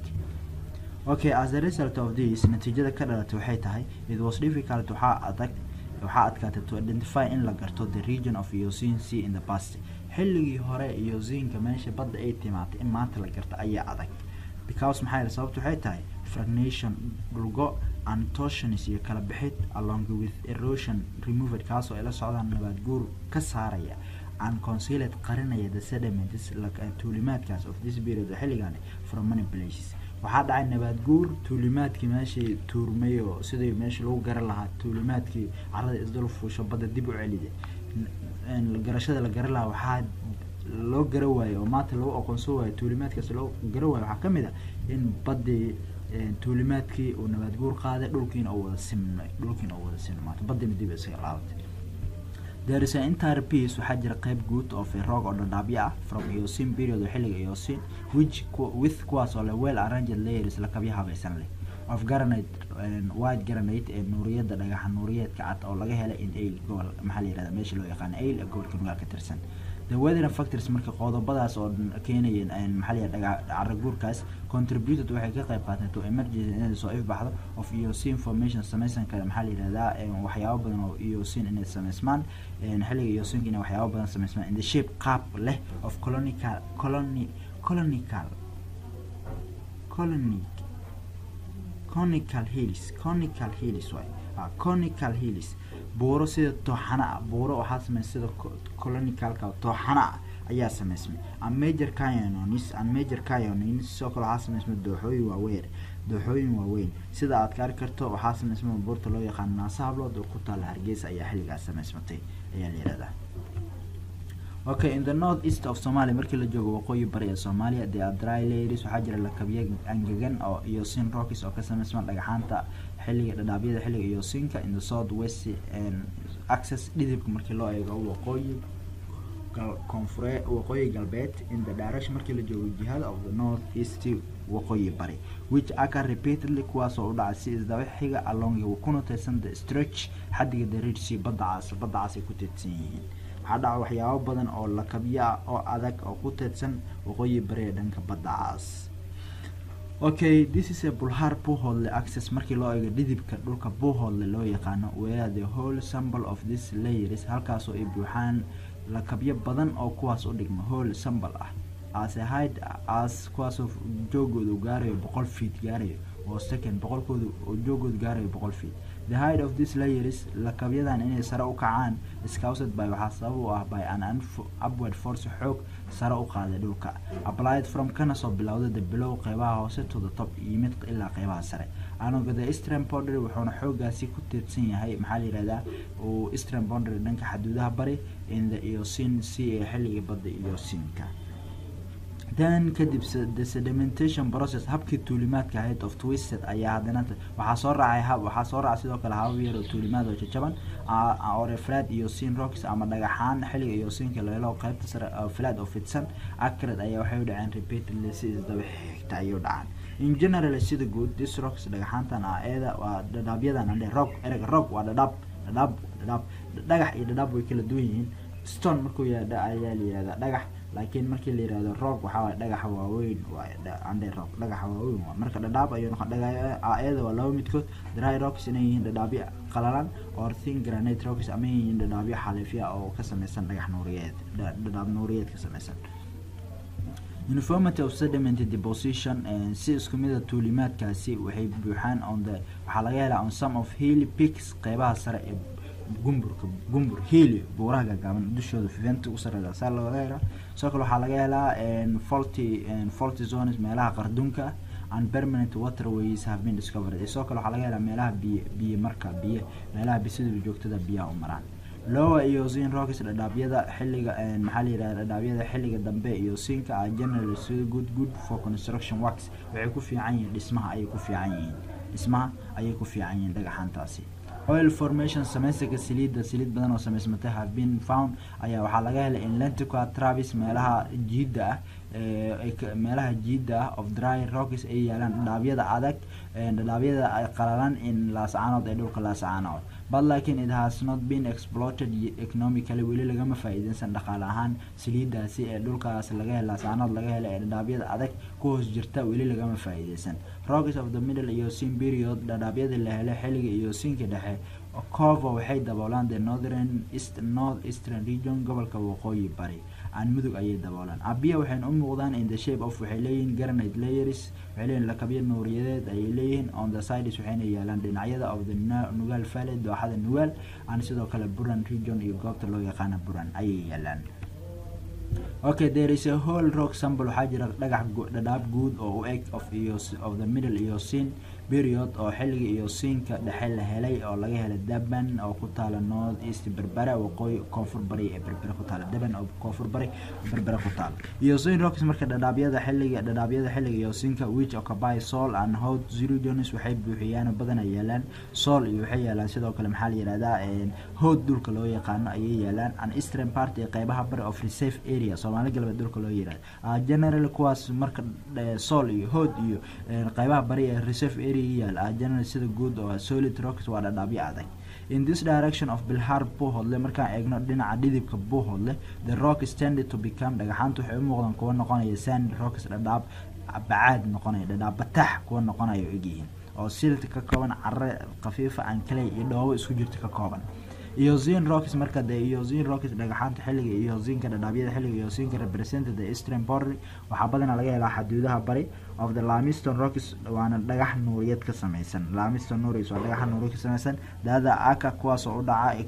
okay as a result of this natiijada ka dhalatay waxay tahay it was difficult waxaa adkaatay to identify in la garto the region of Eocene Sea in the past xilligii hore Eoceneka meesha badda ay timaatay in maanta la garto ayaa adag because maxay sababtu waxay tahay fragmentation dhulgo and torsions iyo kala bixid along with erosion removed kaasoo ay la socdaan nabaad guur ka saaraya and concealed qarinaya the sediments tuulimaadkaas of this period xilligan from many places waxaa dhacay nabaad guur tuulimaadkii meeshii tuurmayo sidii meeshii lagu garan lahaa tuulimaadkii carrada isdul fuusho badda dib u celiday garashada la garan lahaa waxaa loo garan waayay oo maanta lagu aqoonsan waayay tuulimaadkaas loo garan waayay waxaa kamid ah in badii tuulimaadkii uu nabaad guur qaaday dhulkiina uu wada simnay maanta badina dib isaga laabatay there is an entire piece waxaa jira qayb guud oo rock oo dhadhaabyo ah from Eocene period xilliga Eocene which with kuwaas oo well arranged layers la kabya habaysan leh of granite and white granite ee nuuriyada dhagaxa nuuriyeedka cad oo laga helay in ay gobol maxaa la yiraahdaa meesha loo yaqaan ay gobolka nugaal ka tirsan the weather factors marka qodobadaas oo keenayeen maxaa la carro guurkaas contributed waxay ka qayb qaateen to emergency inay soo ifbaxdo of eocene formation samaysan kara maxaa la yiraahdaa waxyaabo badan oo eocene inay samaysmaan xilliga eocene inay waxyaabo badan samaysmaan in the shape qaab leh of conical hills way conical hills buuro sida tooxana buuro waxaa sameeyay sida conical-ka tooxana ayaa sameysmay major canyons soo kale waxaa sameysmay dooxooyin waaweyn sida aad ka arki karto waxaa sameysmay buurta loo yaqaan Naasa Hablood oo ku taal Hargeysa ayaa xilligaas sameysmatay ayaa la yiraahdaa. Okay, in the northeast of Somalia markii la joogo waqooyi bari ee Soomaaliya there are dry layers waxaa jira lakabyo angegan oo eocene rocks oo ka sameysman dhagaxaanta xilliga dhadhaabyada xilliga eoceneka in the southwest axis dhidibka markii loo eego waqooyi galbeed in the direction markii la joogo jihada of the northeast waqooyi bari which occur repeatedly kuwaas oo u dhacay si isdaba xiga along kuna tirsan the stretch xaddiga the Red Sea badda cas ay ku tirsan yihiin waxaa dhaca waxyaabo badan oo lakabyo oo adag oo ku tirsan waqooyi bari ee dhanka badda cas. Okay, this is a bulhar buuhoodle access markii loo eego dhidibka dhulka buuhoodle loo yaqaano where the whole sample of this layers halkaas oo ay buuxaan lakabyo badan oo kuwaas u dhigma whole sample ah as a height as kuwaas oo joogoodu gaarayo 100 feet gaarayo oo second boqolkoodu oo joogoodu gaarayo 100 feet. The height of this layers lakabyadan inay sare u kacaan is caused by waxaa sabab u ah by an upward force xoog sare u qaaday dhulka applied from kana soo bilowda the below qaybaha hoose to the top yimid ilaa qaybaha sare anaga the eastern boundary wuxuuna xoogaasi ku tiirsan yahay maxaa la yiraahdaa oo eastern boundary dhanka xuduudaha bari in the Eocene Sea ee xilliga badda Eoceneka. Then kadib the sedimentation process habkii tuulimaadka ahayd of twisted ayaa hadana waxaa soo raacay sidoo kale habab yar oo tuulimaad oo jajaban oo flat Eocene rocks ama dhagaxaan xilliga Eoceneka la helo qaybta sare flat oo fidsan accurate ayaa waxay u dhaceen repeatedly si isdaba xigta ayuu dhacaan. In general sida guud this rocks dhagaxaantan waa dhadhabyadan erega rock waa dhagax iyo dhadhab way kala duwan yihiin. Stone markuu yahay ayaa la yiraahdaa dhagax laakiin markii la yiraahdo rock waxa way dhagax waaweyn rock dhagax waaweyn marka dhadhab ayuu noqon dhagaxyada waa laba midkood dry rocks inay yihiin dhadhabyo qalalan or thin granite rocks ama yihiin dhadhabyo xaleefya oo ka samaysan dhagax dhadhab nuuriyeed ka samaysan. Uniformity of sediment deposition si isku mid ah tuulimaadkaasi waxay buuxaan waxaa laga helaa on some of hilly peaks qaybaha sare ee gumbur hilly buuraha gaaban dushooda fidanta u sareeya saa loo heeraa soo kale waxaa laga helaa faulty zones meelaha qardunka and permanent waterways have been discovered soo kale waxaa laga helaa meelaha meelaha bisida joogtada biyaha u maraan. Lower Eocene rocks dhadhabyada xilliga maxaa la yiraahdaa dhadhabyada xilliga dambe Eoceneka are generally so good for construction works waxay ku fiican yihiin dhismaha ayay ku fiican yihiin dhagaxaantaasi. Oil formation samaysiga saliid badan oo samaysmatay have been found ayaa waxaa laga helay in Lenticular Travis meelaha jiida of dry rocks ay yaalaan dhadhabyada adag dhadhabyada ay qalalan in laascaanood ee dhulka laascaanood but laakiin it has not been exploited economically weli lagama faa'iideysan dhaqaale ahaan saliidaasi ee dhulkaas laga helay laascaanood laga helay dhadhabyada adag ku hoos jirta weli lagama faa'iideysan. Rocks of the middle Eocene period dhadhabyada la helay xilliga Eoceneka dhexe cover waxay daboolaan the northeastern region gobolka waqooyi bari aan mudug ayay daboolaan abiya waxay u muuqdaan in the shape of waxay leeyihiin granite layers waxay leeyihiin lakabyo nuuriyadeed ayay leeyihiin on the sides waxayna yaalaan dhinacyada of the Nugal Valley dooxada Nugal aan sidoo kale Buran region iyo goobta loo yaqaan Buran ayay yaalaan. Okay, there is a whole rock sample waxaa jira dhadhaab guud oo u eg of the middle Eocene period oo xilliga Eoceneka dhexe la helay oo laga helay Daban oo ku taala north east Berbera waqooyi koonfur bari ee Berbera ku taala Daban oo koonfur bari Berbera ku taala. Eocene rocks marka dhadhabyada xilliga Eoceneka which occupy soil and hot zero zones waxay buuxiyaan badan ay yaalaan soil iyo waxay yaalaan sidoo kale maxaa la yiraahdaa hot dhulka loo yaqaan ayay yaalaan an eastern part ee qaybaha bari of reserve area Soomaali galbeed dhulka loo yiraahdo general kuwaas marka soil iyo hot iyo qaybaha bari ee reserve area general sida guud oo solid rocks waa dhadhabyo adag. In this direction of Bilhar Buhodle markaan eegno dhinaca dhidibka Buhodle, the rock is tended to become dhagaxaantu waxay u muuqdaan kuwa noqonaya sand rocks dhadhaab bacaad noqonaya dhadhaab batax kuwa noqonaya eegyihiin oo silt ka kooban carre khafiifa aan clay iyo dhoobo isku jirta ka kooban. Eocene rocks marka the Eocene rocks dhagaxaanta xilliga Eoceneka dhadhaabyada xilliga Eoceneka represented the eastern border waxaa badanaa laga helaa xaduudaha bari of the limestone rocks waana dhagax nuuriyad ka samaysan. Limestone nuuriyad waa dhagax nuuriyad ka samaysan dada aka kuwaas oo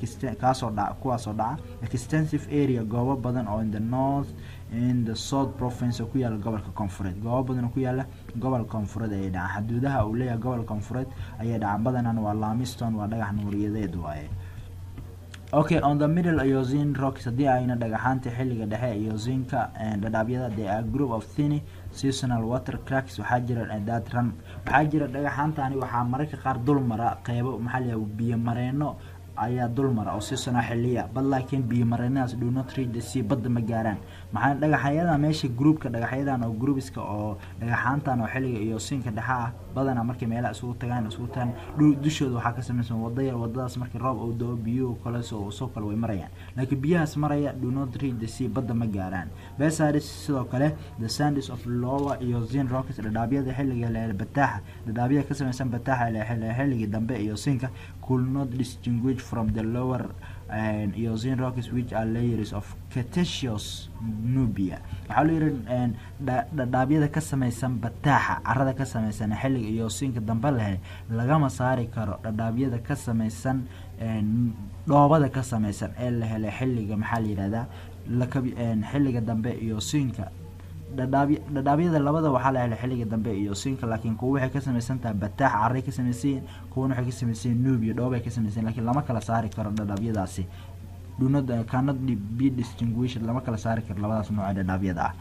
dhaca extensive area goobo badan oo in the south province ku yaala gobolka koonfureed goobo badan ku yaala gobolka koonfureed ay dhaca xaduudaha uu leeyahay gobolka koonfureed ayay dhaca badanaan waa limestone waa dhagax nuuriyadeed waaye. Okay, on the middle Eocene rocks hadii ayna dhagaxaanta xilliga dhexe Eoceneka dhadhaabyada they are group of thin seasonal water cracks waxaa jira that run waxaa jira dhagaxaantani waxaa mararka qaar dul mara qaybo maxalli ah biyo mareeno ayaa dul mara oo seasonal xilliya but laakiin biyo mareenaas do not reach the sea badda ma gaaraan maxaa dhagaxyada meesha groupka dhagaxyadan oo groupiska oo dhagaxaantan oo xilliga Eoceneka dhexe ah badana markay meelaha isugu tagaan dushooda waxaa ka samaysan wadadaas markii roob uu doo biyo kala soo kala way marayaan laakiin biyahaas maraya do not reach the sea badda ma gaaraan. Besides sidoo kale the sands of lower Eocene rocks dhadhaabyada xilliga bataxa dhadhaabyada ka samaysan bataxa xilliga dambe Eoceneka could not distinguish from the lower Eocene rocks which are layers of Cretaceous Nubia. waxaa la yiraahdaa dhadhaabyada ka samaysan bataxa carrada ka samaysan xilliga Eoceneka dambe lagama saari karo dhadhaabyada ka samaysan dhoobada ka samaysan ee la helay xilliga maxaa la yiraahdaa xilliga dambe Eoceneka dhadhaabyada labada waxaa la helay xilliga dambe Eoceneka laakiin kuwa waxay ka samaysan tahay batax carray ka samaysan kuwana waxay ka samaysan Nubia dhoobo ay ka samaysan laakiin lama kala saari karo dhadhaabyadaasi cannot be distinguished lama kala saari karo labadaas nooc ee dhadhaabyada ah.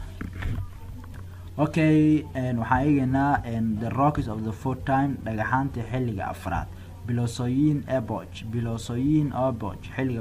Okay, waxaan eegaynaa the rocks of the fourth time dhagaxaanta xilliga afraad Bilosoyin epoch xilliga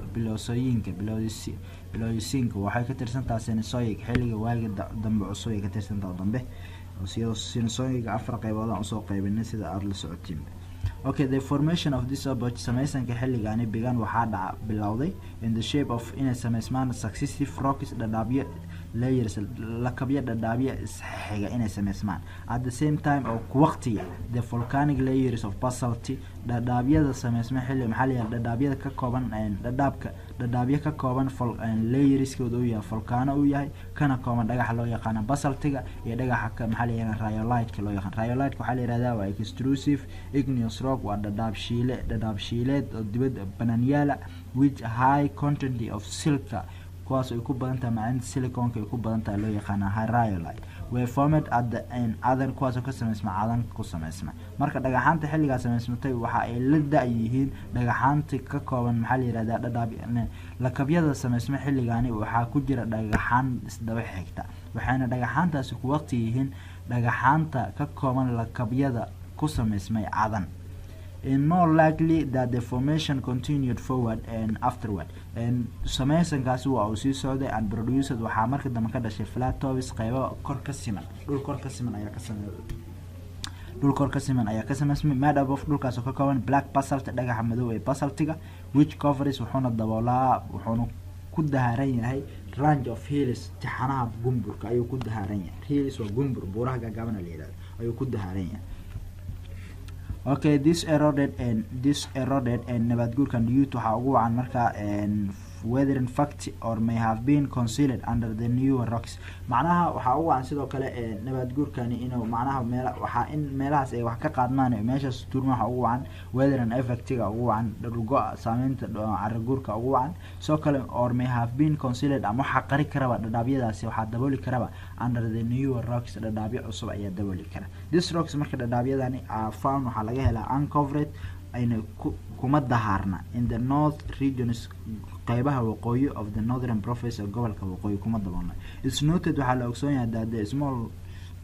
Bilosoyinka waxay ka tirsan tahay Cenozoic xilliga waaga dambe cusub ay ka tirsan tahay dambe oo Cenozoic afar qaybood aan soo qaybinay sida aad la socotiin. Okay, the formation of this epoch samaysanka xilligaani began waxaa bilowday in the shape of inay samaysmaan successive rocks dhadhaabyo layers lakabya dhadhaabyo isxiga inay samaysmaan at the same time oo waqtiga the volcanic layers of basalt dhadhaabyada samaysma xilli maxalli ah dhadhaabyada ka kooban dhadhaabyo ka kooban layerskooda uu yahay volcano uu yahay kana kooban dhagax loo yaqaan basaltiga iyo dhagaxa maxalli ah rhyolite loo yaqaan rhyolite waxa la yiraahdaa waa extrusive igneous rock waa dhadhaab shiileed oo dibadda bananyaala which high content of silica kuwaas ay ku badan tahay macdanta siliconka ay ku badan tahay loo yaqaan rhyolite way formed at the end other kuwaas oo ka samaysma cadan ku samaysma marka dhagaxaanta xilliga samaysmatay waxa ay la da'yihiin dhagaxaanta ka kooban maxaa la yiraahdaa dhadhaab lakabyada samaysma xilligaani waxaa ku jira dhagaxaan isdaba xigta waxaana dhagaxaantaasi ku waqti yihiin dhagaxaanta ka kooban lakabyada ku samaysmay cadan. And more likely that the formation continued forward and afterward and samaysankaasi waa uu sii socday and produced waxaa marka dambe ka dhashay plateaus qaybo kor ka siman dhul kor ka siman ayaa ka samaysmay made up of dhulkaas oo ka kooban black basalt dhagaxa madow ee basaltiga which covers wuxuuna ku dahaaran yahay range of hills tixanaha gumburka ayuu ku dahaaran yahay hills waa gumbur buuraha gaagaaban la yiraahdo ayuu ku dahaaran yahay. Okay, this eroded and nabaad guurkan due to waxa ugu wacan marka whether in fact or may have been concealed under the newer rocks macnaha waxa ugu wacan sidoo kale nabaad guurkani inuu macnaha meelahaas ay wax ka qaadmaan meeshaas turma waxa ugu wacan whether in effectiga ugu wacan dhulgo saameynta carro guurka ugu wacan soo kale or may have been concealed ama waxa qari karaba dhadhaabyadaasi waxa dabooli karaba under the newer rocks dhadhaabyo cusub ayaa dabooli kara. This rocks marka dhadhaabyadani found waxa laga helaa uncovered ayna kuma dahaarna in the north regions qaybaha waqooyi of the northern province of gobolka waqooyi kuma daboolna. It's noted waxaa la ogsoon yahay that the small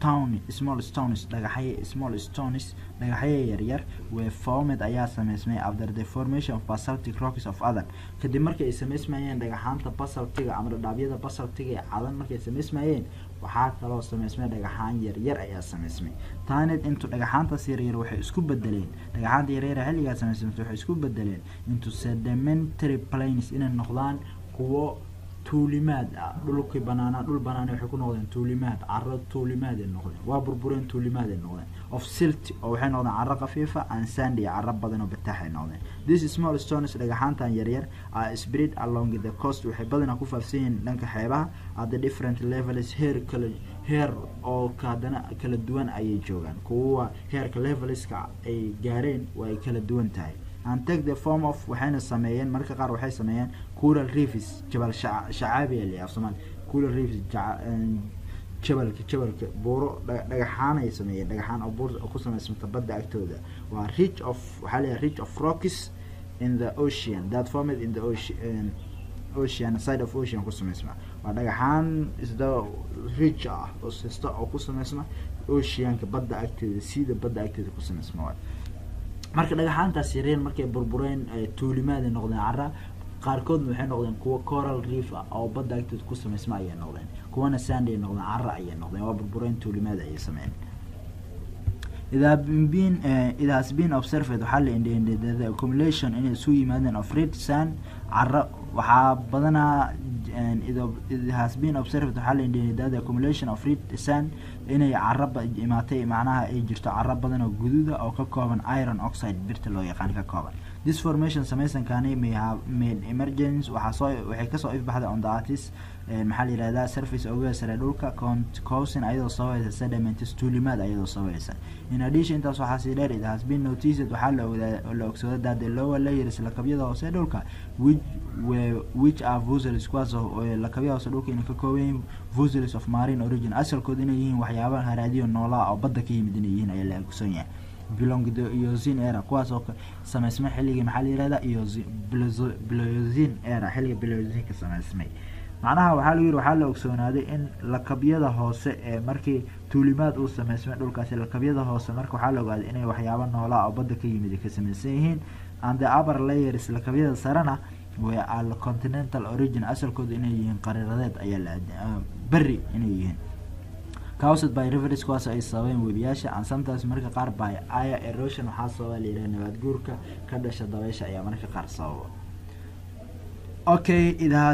small stones dhagaxyo yaryar were formed ayaa sameysmay after the formation of basaltic rocks of other kadib markay ay sameysmayeen dhagaxaanta basaltiga ama dhaabyada basaltiga ee cadan markay sameysmayeen waxaa kaloo sameysmay dhagaxaan yaryar ayaa sameysmay taanid intu dhagaxaantaas yaryar waxay isku bedeleen dhagaxaanta yaryar xilligaas sameysmay waxay isku bedeleen into sedimentary plains inay noqdaan kuwo tuulimaad dhulka banaana dhul banaana waxay ku noqdeen tuulimaad carro tuulimaad ay noqdeen waa burbureen tuulimaad ay noqdeen of silt oo waxay noqdeen carro qafiifa and sandy carro badan oo batax ay noqdeen this small stones dhagaxaantan yaryar are spread along the coast waxay badanaa ku faafsan yihiin dhanka xeebaha at the different levels heer oo kala duwan ayay joogaan kuwa heerka levelska ay gaareen way kala duwan tahay and take the form of waxayna sameeyeen marka qaar waxay sameeyeen coral reefs jabal shacaabi ee Soomaali coral reefs jabalka buuro dhagaxaan ay sameeyeen dhagaxaan oo buur ku sameysmata badda agtooda waa ridge of rocks in the ocean that formed in the ocean side of ocean ku sameysma waa dhagaxaan isda ridge oo sista oo ku sameysma oceanka badda agteeda sida badda agteeda ku sameysma marka dhagaxaantaas yareen markay burbureen tuulimaad ay noqdeen carra qaarkood waxay noqdeen kuwa coral reef oo badda agteeda ku sameysma ay noqdeen kuwana sand ay noqdeen carra ay noqdeen waa burbureen tuulimaad ay sameeyeen it has been observed waxaa la indheeyay the accumulation in isu yimaadeen of red sand carra waxaa badanaa it has been observed waxaa la indheeyay the accumulation of red sand inay carraba imaatay macnaha ay jirto carra badan oo guduuda oo ka kooban iron oxide birta loo yaqaan ka kooban this formation samaysankaani may have made emergence waxay kasoo ifbaxday on the artist maxaa la yiraahdaa surface uga sare dhulka causing ayadoo sabaysa sediments tuulimaad ayadoo sabaysa in addition intaas waxaa sii dheer it has been noticed waxaa la ogsoday that the lower layers lakabyada hoose dhulka which are fossils kuwaas oo lakabyada hoose dhulka inay ka kooban yihiin fossils of marine origin asalkooda inay yihiin waxyaabaha haraadiyo noolaa oo badda ka yimid inay yihiin ayaa la ogsoon yahay belong to Eocene era kuwaas oo sameysmay xilliga maxaa la yiraahdaa Pleistocene era xilliga Pleistocene ka sameysmay macnaha waxaa la ogsoonaaday in lakabyada hoose ee markii tuulimaad uu sameysmay dhulkaasi lakabyada hoose marka waxaa la ogaaday inay waxyaabo noolaa oo badda ka yimid ka samaysan yihiin and the upper layers lakabyada sarena way al continental origin asalkooda inay yihiin qariiradeed ayaa la bari inay yihiin caused by rivers kuwaas ay sababeen webiyaasha and sometimes marka qaar by air erosion waxaa sababa la yiraahdo nabaad guurka ka dhasha dabaysha ayaa marka qaar sababa okay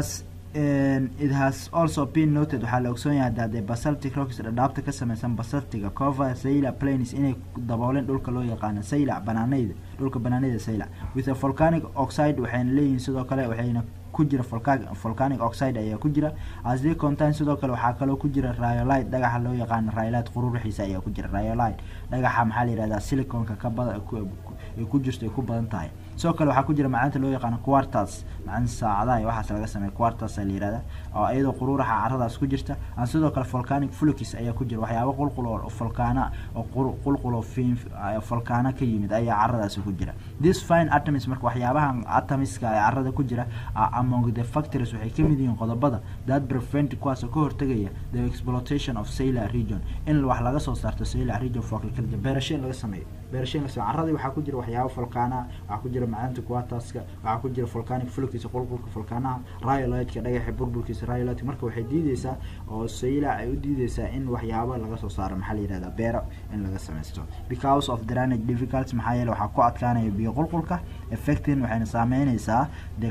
it has also been noted waxaa la ogsoon yahay that the basaltic rocks dhadhaabta ka samaysan basaltiga cover sayla plains inay dabooleen dhulka loo yaqaan sayla banaanayda dhulka banaanayda sayla with a volcanic oxide waxayna leeyihiin sidoo kale waxayna ku jira volcanic oxide ayaa ku jira as they contain sidoo kale waxaa kaloo ku jira rhyolite dhagaxa loo yaqaan rhyolite quruurixiisa ayaa ku jira rhyolite dhagaxa maxaa la yiraahdaa siliconka ka badan ku jirto ay ku badan tahay sidoo kale waxaa ku jira macaanta loo yaqaan quartz macaan saacadaha waxaas laga sameeyo quartz la yiraahdaa oo iyadoo quruuraxa carradaas ku jirta aan sidoo kale volcanic flukes ayaa ku jira waxyaabo qulqul oo volcano oo qulqul oo volcano ka yimid ayaa carradaas ku jira this fine atoms marka waxyaabahan atomiska ee carrada ku jira among the factors waxay ka mid yihiin qodobada that prevent kuwaas oo ka hortagaya the exploitation of sailor region in wax laga soo saarto sailor region folklore beerashada laga sameeyo carradii waxaa ku jira waxyaabo volcano waxaa ku jira macaanta quartzka waxaa ku jira volcanic flukes qulqulka volcanaha rhyolite dhagaxa burburkiisa rhyolite marka waxay diideysaa oo sailor ay u diideysaa in waxyaabo laga soo saaro maxaa la yiraahdaa beero in laga sameysto because of drainage difficulties maxaa yeelay waxaa ku adkaanaya biyo qulqulka affecting waxayna saameynaysaa the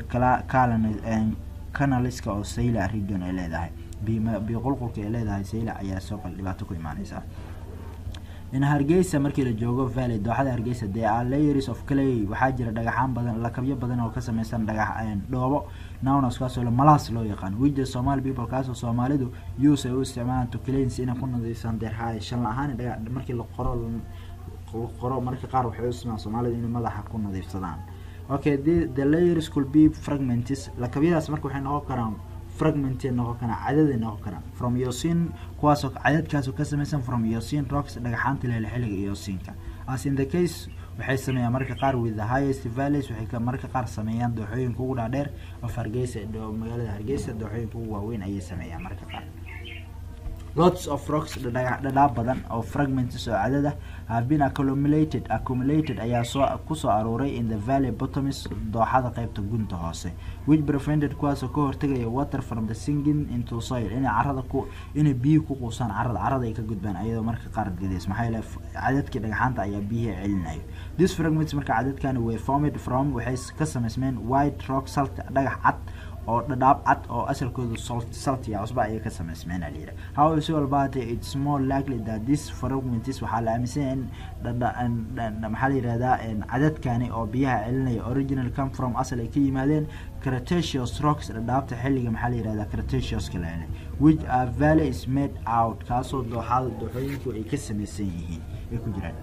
canaliska oo sailor region ay leedahay biyo qulqulka ay leedahay sailor ayaa soo kala dhibaato ku imaanaysa in Hargeysa markii la joogo valley dooxada Hargeysa they are layers of clay waxaa jira dhagaxaan badan lakabyo badan oo ka samaysan dhagax dhoobo nouns kaas oo malaas loo yaqaan which Somali people kaas oo Soomaalidu use u isticmaalaan to cleanse in ku nadiifsan deerhay shan ahaan dhagax markii la qoro marka qaar waxay u isticmaalaan Soomaalidu in madaxa ku nadiifsadaan okay the layers could be fragments lakabyadaas marka waxay noqon karaan fragmented noqon kana cadad noqon kara from Eocene kuwaas oo cadadkaas oo ka samaysan from Eocene rocks dhagaxaanta leeyahay xilliga Eocene-ka as in the case waxay sameeyaan marka qaar with the highest valleys waxay ka marka qaar sameeyaan dooxooyinka ugu dhaadheer oo Hargeysa magaalada Hargeysa dooxooyinka ugu waaweyn ayay sameeyaan marka qaar lots of rocks dhadhaab badan oo fragments oo cadada have been accumulated ayaa kusoo aruuray in the valley bottoms dooxada qaybta gunta hoose which prevented kuwaas oo ka hortagaya water from the sinking into soil inay biyo ku quusaan carrada ay ka gudbaan ayadoo marka qaar gadeys maxay leeyahay cadadkii dhagaxaanta ayaa biyaha celinayo this fragments marka cadadkani way formed from waxay ka samaysmeen white rock salt dhagax cad oo dhadhaab cad oo asalkoodu salt iyo cusba ay ka samaysmeen aliira however so about it's more likely that this fragments waxaa la aaminsan maxaa la yiraahdaa cadadkani oo biyaha celinaya original come from asal ay ka yimaadeen Cretaceous rocks dhadhaabta xilliga maxaa la yiraahdaa Cretaceous kale which a valley is made out kaasoo dooxooyinku ay ka samaysan yihiin ay ku jiraan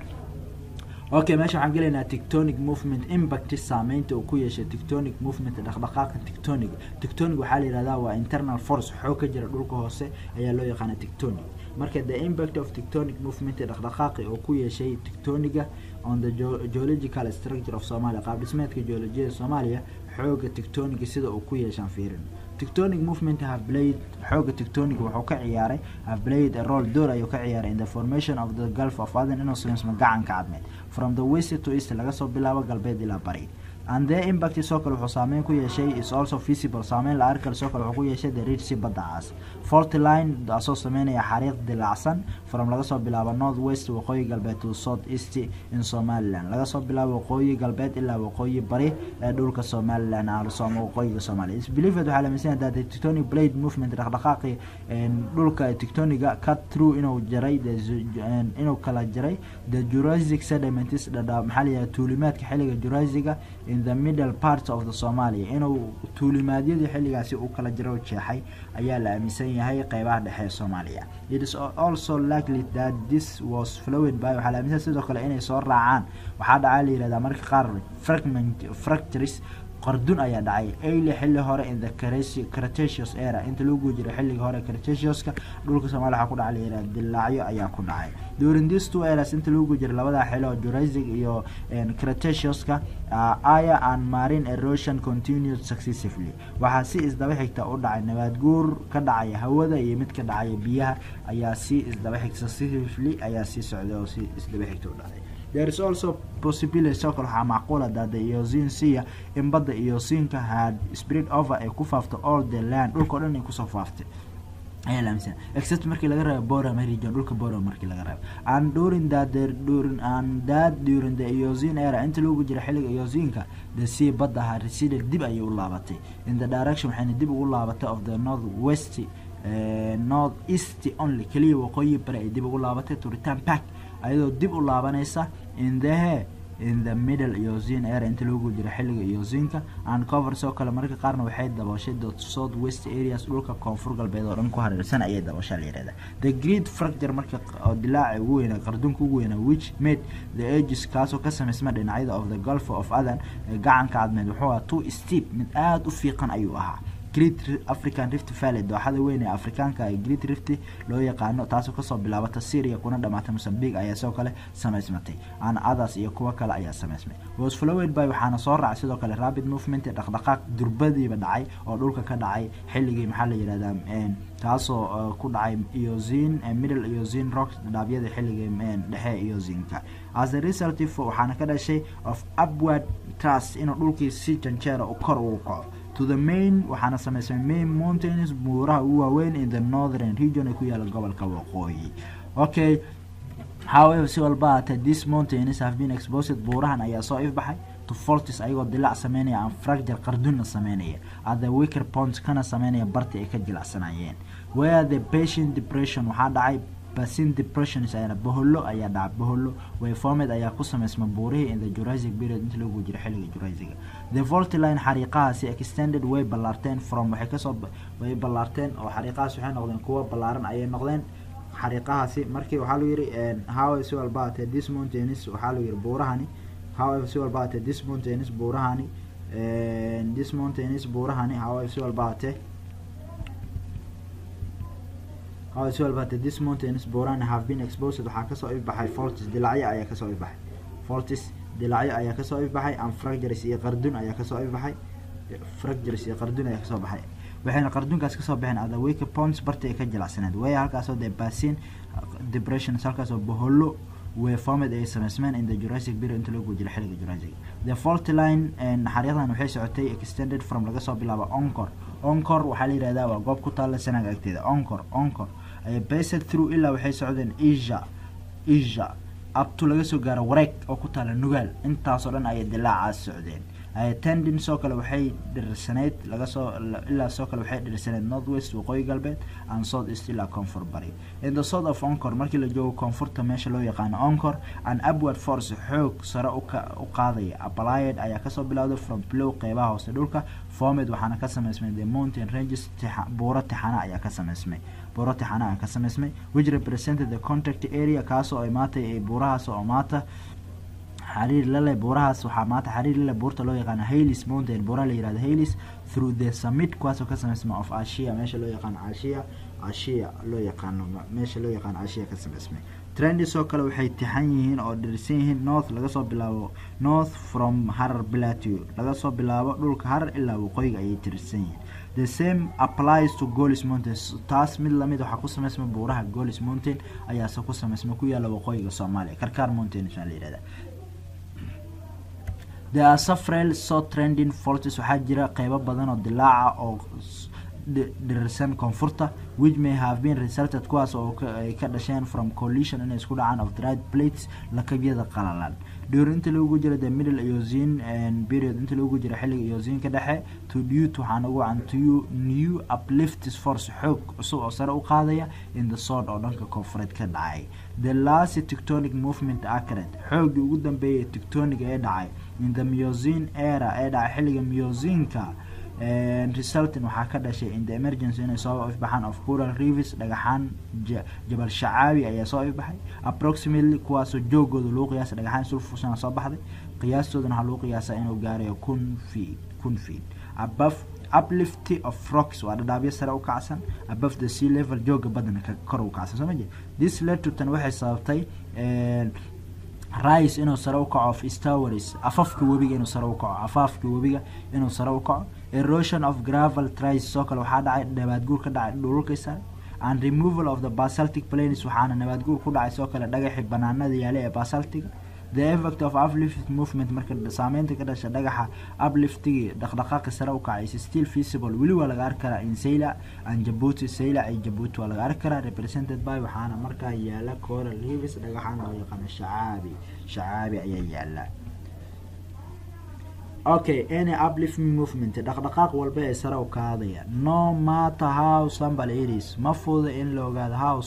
okay meesha waxaan galeynaa tectonic movement impact saameynta uu ku yeeshay tectonic movement dhaqdhaqaaqa tectonic waxaa la yiraahdaa waa internal force xoog ka jira dhulka hoose ayaa loo yaqaan tectonic marka the impact of tectonic movement dhaqdhaqaaqa uu ku yeeshay tectoniga on the geological structure of Somalia qaab dhismeedka geologiyada Soomaaliya xooga tectonic sida uu ku yeeshaan fiirin tectonic movement have played xooga tectonic wuxuu ka ciyaaray have played a role door ayuu ka ciyaaray in the formation of the Gulf of Aden inuu sameysmo gacanka cadmeed from the west to east laga soo bilaabo galbeed ilaa bari and the impact soo kale wuxuu saameyn ku yeeshay is also visible saameyn la arki soo kale wuxuu ku yeeshay the Red Sea baddaas fault line asoo sameynaya xariiq dilaacsan from laga soo bilaabo north west waqooyi galbeed to south east in Somaliland laga soo bilaabo waqooyi galbeed ilaa waqooyi bari ee dhulka Somaliland aan waqooyiga Soomaaliya is believed waxaa la aaminsan that the tectonic plate movement dhaqdhaqaaqi dhulka tectoniga cut through inuu jaray inuu kala jaray the Jurassic sediments dhadhaab maxaa la yiraahdaa tuulimaadka xilliga Jurassiga in the middle parts of the Somalia inuu tuulimaadyada xilligaasi uu kala jiro jeexay ayaa la aaminsan yahay qaybaha dhexe Soomaaliya it is also likely that this was flowed by waxa la aaminsan sidoo kale inay soo raacaan waxa dhacay la yiraahdaa marka qaar fractures qardun ayaa dhacay xilli hore in the Cretaceous era inta lagu jiro xilliga hore Cretaceous-ka dhulka Soomaaliya waxa ku dhacay la yiraahdaa dilaacyo ayaa ku dhacay during these two eras inta lagu jiro labada xilli oo Jurassic iyo Cretaceous-ka aya and marine erosion continued successively waxa si isdaba xigta u dhacay nabaad guur ka dhacay hawada iyo mid ka dhacay biyaha ayaa si isdaba xigta successively ayaa si socday oo si isdaba xigta u dhacay there is also possibility so kale waxaa macquula that the Eocene Sea in badda Eocene-ka had spread over ay ku faafto all the land dhulka dhan ay ku soo faaftay ayaa la aaminsan except markii laga reebo Boram region dhulka Boram markii laga reebo and during the Eocene era inta lagu jiro xilliga Eocene-ka the sea badda ha receded dib ayay u laabatay in the direction waxayna dib ugu laabatay of the north east only kaliya waqooyi bari ay dib ugu laabatay to return back ayadoo dib u laabanaysa in the middle Eocene era inta lagu jiro xilliga Eocene-ka and cover soo kale marka qaarna waxay dabooshay the south west areas dhulka koonfur galbeed oo dhan ku hareeraysan ayay dabooshay la yiraahdaa the great fracture marka dilaaca ugu weyn qardunka ugu weyn which made the edges kaasoo ka samaysma dhinacyada of the Gulf of Aden gacanka cadmeed wuxuu ahaa too steep mid aad u fiiqan ayuu ahaa Great African Rift Valley dooxada weyn ee Afrikaanka ee Great Rift loo yaqaano taasoo ka soo bilaabata Syria kuna dhamaatay Mozambique ayaa soo kale samaysmatay aan others iyo kuwa kale ayaa samaysmay was followed by waxaana soo raacay sidoo kale rapid movement dhaqdhaqaaq durbadiiba dhacay oo dhulka ka dhacay xilligii maxaa la yiraahdaa taasoo ku dhacay Eocene middle Eocene rocks dhaabyada xilligii dhexe Eocene-ka as a result waxaana ka dhashay of upward thrust inuu dhulkii si janjeera u kor u kaco to the main waxaana samaysmay main mountains buuraha ugu waaweyn in the northern region ee ku yaala gobolka waqooyi okay however si walba these mountains have been exposed buurahan ayaa soo ifbaxay to faults ayagoo dilaac sameynaya aan fracture qardun sameynaya at the weaker points kana sameynaya barti ay ka jilacsanayeen where the patient depression waxaa dhacay basin depression ayana boholo ayaa dhacay boholo way formed ayaa ku samaysma buurihii in the Jurassic period inta lagu jiro xilliga Jurassic the fault line xariiqahaasi extended way ballaarteen from waxay ka soo way ballaarteen oo xariiqahaas waxay noqdeen kuwa ballaaran ayay noqdeen xariiqahaasi markii waxaa lagu yiri how is all about this mountains waxaa lagu yiri buurahani how is all about this mountains buurahani how is all about how is well but this mountains buurahani have been exposed waxaa ka soo ifbaxay faults dilaacyo ayaa ka soo ifbaxay faults dilaacyo ayaa ka soo ifbaxay and fractures iyo qardun ayaa ka soo ifbaxay fractures iyo qardun ayaa ka soo baxay waxayna qarduunkaas kasoo bixeen ada wake ponds barta ay ka jilacsaneed way halkaasoo dee basin depression halkaasoo boholo way formed ay sameysmeen in the Jurassic period inta lagu jiro xilliga Jurassic. The fault line xariiqdan waxay socotay extended from laga soo bilaabo Oncor waxaa la yiraahdaa waa goob ku taala Sanaag agteeda Oncor ay passed through ilaa waxay socdeen Asia up to laga soo gaaro wareeg oo ku taala Nugaal intaas oo dhan ay dilaacaas socdeen tendon soo kale waxay dhirsaneed laga soo ilaa soo kale waxay dhirsaneed northwest waqooyi galbeed and south east ilaa koonfur bari. In the south of Oncor markii la joogo koonfurta meesha loo yaqaan Oncor an upward force xoog sare u qaadaya applied ayaa kasoo bilowday from below qeybaha hoose dhulka formed waxaana ka sameysmay the mountain ranges buuro tixana ayaa ka sameysmay which represented the contact area kaasoo ay maatay ay buurahaas oo maata xariir lale buurahaas waxaa maanta xariir lale buurta loo yaqaan Hales Mountain buura la yiraahdo Hales through the summit kuwaasoo ka sameysmay of Asia meesha loo yaqaan Asia loo yaqaan Asia ka sameysmay trends oo kale waxay tixan yihiin oo dhirsan yihiin north laga soo bilaabo north from Harar Plateau laga soo bilaabo dhulka Harar ilaa waqooyiga ayay tirsan yihiin. The same applies to Golis Mountain taas mid lamid waxa ku sameysmay buuraha Golis Mountain ayaa ku sameysmay ku yaala waqooyiga Soomaaliya Karkar Mountain la yiraahdo. There are several south trending faults waxaa jira qaybo badan oo dilaaca oo dhirsan koonfurta which may have been resulted kuwaas oo ay ka dhasheen from collision in isku dhacaan of dried plates lakabyada qalalan during inta lagu jiro the middle Eocene and period inta lagu jiro xilliga Eocene ka dhexe to due to waxaan ugu canto new uplift force xoog cusub oo sare u qaadaya in the south oo dhanka koonfureed ka dhacay. The last tectonic movement occurred xoogii ugu dambeeyay tectonic ee dhacay in the Miocene era ee dhacay xilliga Mioceneka and resulting waxaa ka dhashay in the emergency inay soo ifbaxaan of coral reefs dhagaxaan jabal shacaabi ayaa soo ifbaxay approximately kuwaasoo joogooda loo qiyaasay dhagaxaan sulfusana soo baxday qiyaastoodana waxaa loo qiyaasaa inuu gaarayo 1,000 feet above uplift of rocks waa dhadhaabyo sare u kacsan above the sea level jooga badana kor u kacsan soo ma jeed. This led to tan waxay sababtay rise inuu sare u kaco of estuaries afafka webiga inuu sare u kaco erosion of gravel trace soo kale waxaa dhacay nabaad guur ka dhacay dhulka sare and removal of the basaltic plains waxaana nabaad guur ku dhacay soo kale dhagaxi banaanada yaala ee basaltiga. The effect of uplift movement marka saameynta ka dhasha dhagaxa upliftiga dhaqdhaqaaqa sare u kacay is still feasible weli waa laga arki karaa in Sayla and Djibouti waa laga arki karaa represented by waxaana markaa yaala coral reefs dhagaxaan oo yaqaan shacaabi ayaa yaala. Okay, any uplift movement dhaqdhaqaaq walba ee sare u kaadaya no matter how simple it is ma fududa in la ogaado how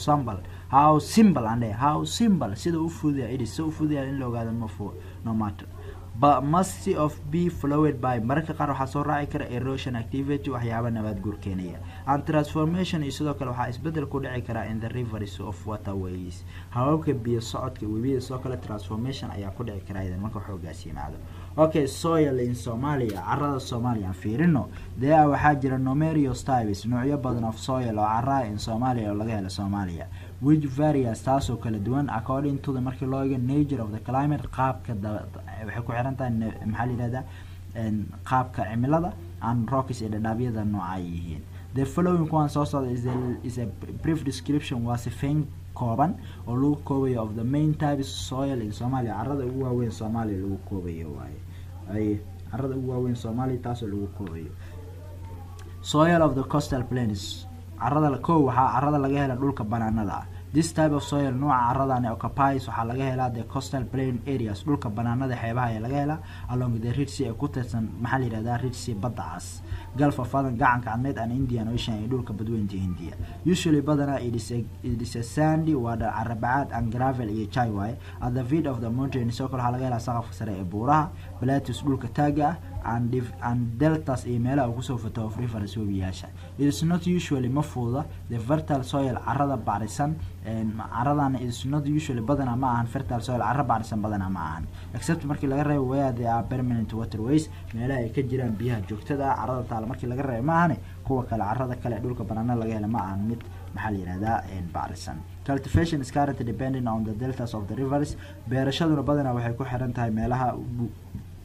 simple sida u fududa it is so fududa in la ogaado ma fududa no matter but must of be followed by marka qaar waxa soo raaci kara erosion activity waxyaabo nabaad guur keenaya and transformation iyo sidoo kale waxa isbedel ku dhici kara in the rivers of waterways hababka biyo socodka webiyada soo kale transformation ayaa ku dhici kara idan marka xoogaas yimaado. Okay, soil in Somalia carrada Soomaaliya fiirino there waxaa jira numerous types noocyo badan of soil oo carrada in Somalia oo laga helo Soomaaliya which varies taasoo kala duwan according to the markii loo eego nature of the climate qaabka waxay ku xiran tahay maxaa la yiraahdaa qaabka cimilada and rocks ee dhadhabyada noocay yihiin. The following one soo socda is a brief description waa sifeyn kooban oo lagu koobayo of the main types soil in Somalia carrada ugu waaweyn Soomaaliya lagu koobayo waaye carrada ugu waaweyn Soomaaliya taasoo lagu koobayo. Soil of the coastal plains carrada waxaa carrada laga hela dhulka banaanada. This type of soil nooca carradan occupies waxaa laga helaa the coastal plain areas dhulka banaanada xeebaha ayaa laga helaa along the Red Sea ee ku tirsan maxaa la yiraahdaa Red Sea badda cas Gulf of Aden gacanka cadmeed and Indian Ocean ee dhulka badweynta Hindiya. Usually badana it is a sandy water carabacad and gravel iyo chai waaye at the feet of the mountain soo kale waxaa laga helaa saqafka sare ee buuraha plateaus dhulka taaga and deltas iyo meelaha ugu soo fato of rivers webiyaasha. It is not usually mafuuda the fertile soil carrada bacrisan carradan is not usually badana ma ahan fertile soil carra bacrisan badana ma ahan except markii laga reebo where they are permanent waterways meelaha ay ka jiraan biyaha joogtada carrada taal markii laga reebo ma ahan kuwa kale carrada kale dhulka banaanada laga helo ma ahan mid maxaa la yiraahdaa bacrisan. Cultivation is currently depending on the deltas of the rivers beerashaduna badana waxay ku xiran tahay meelaha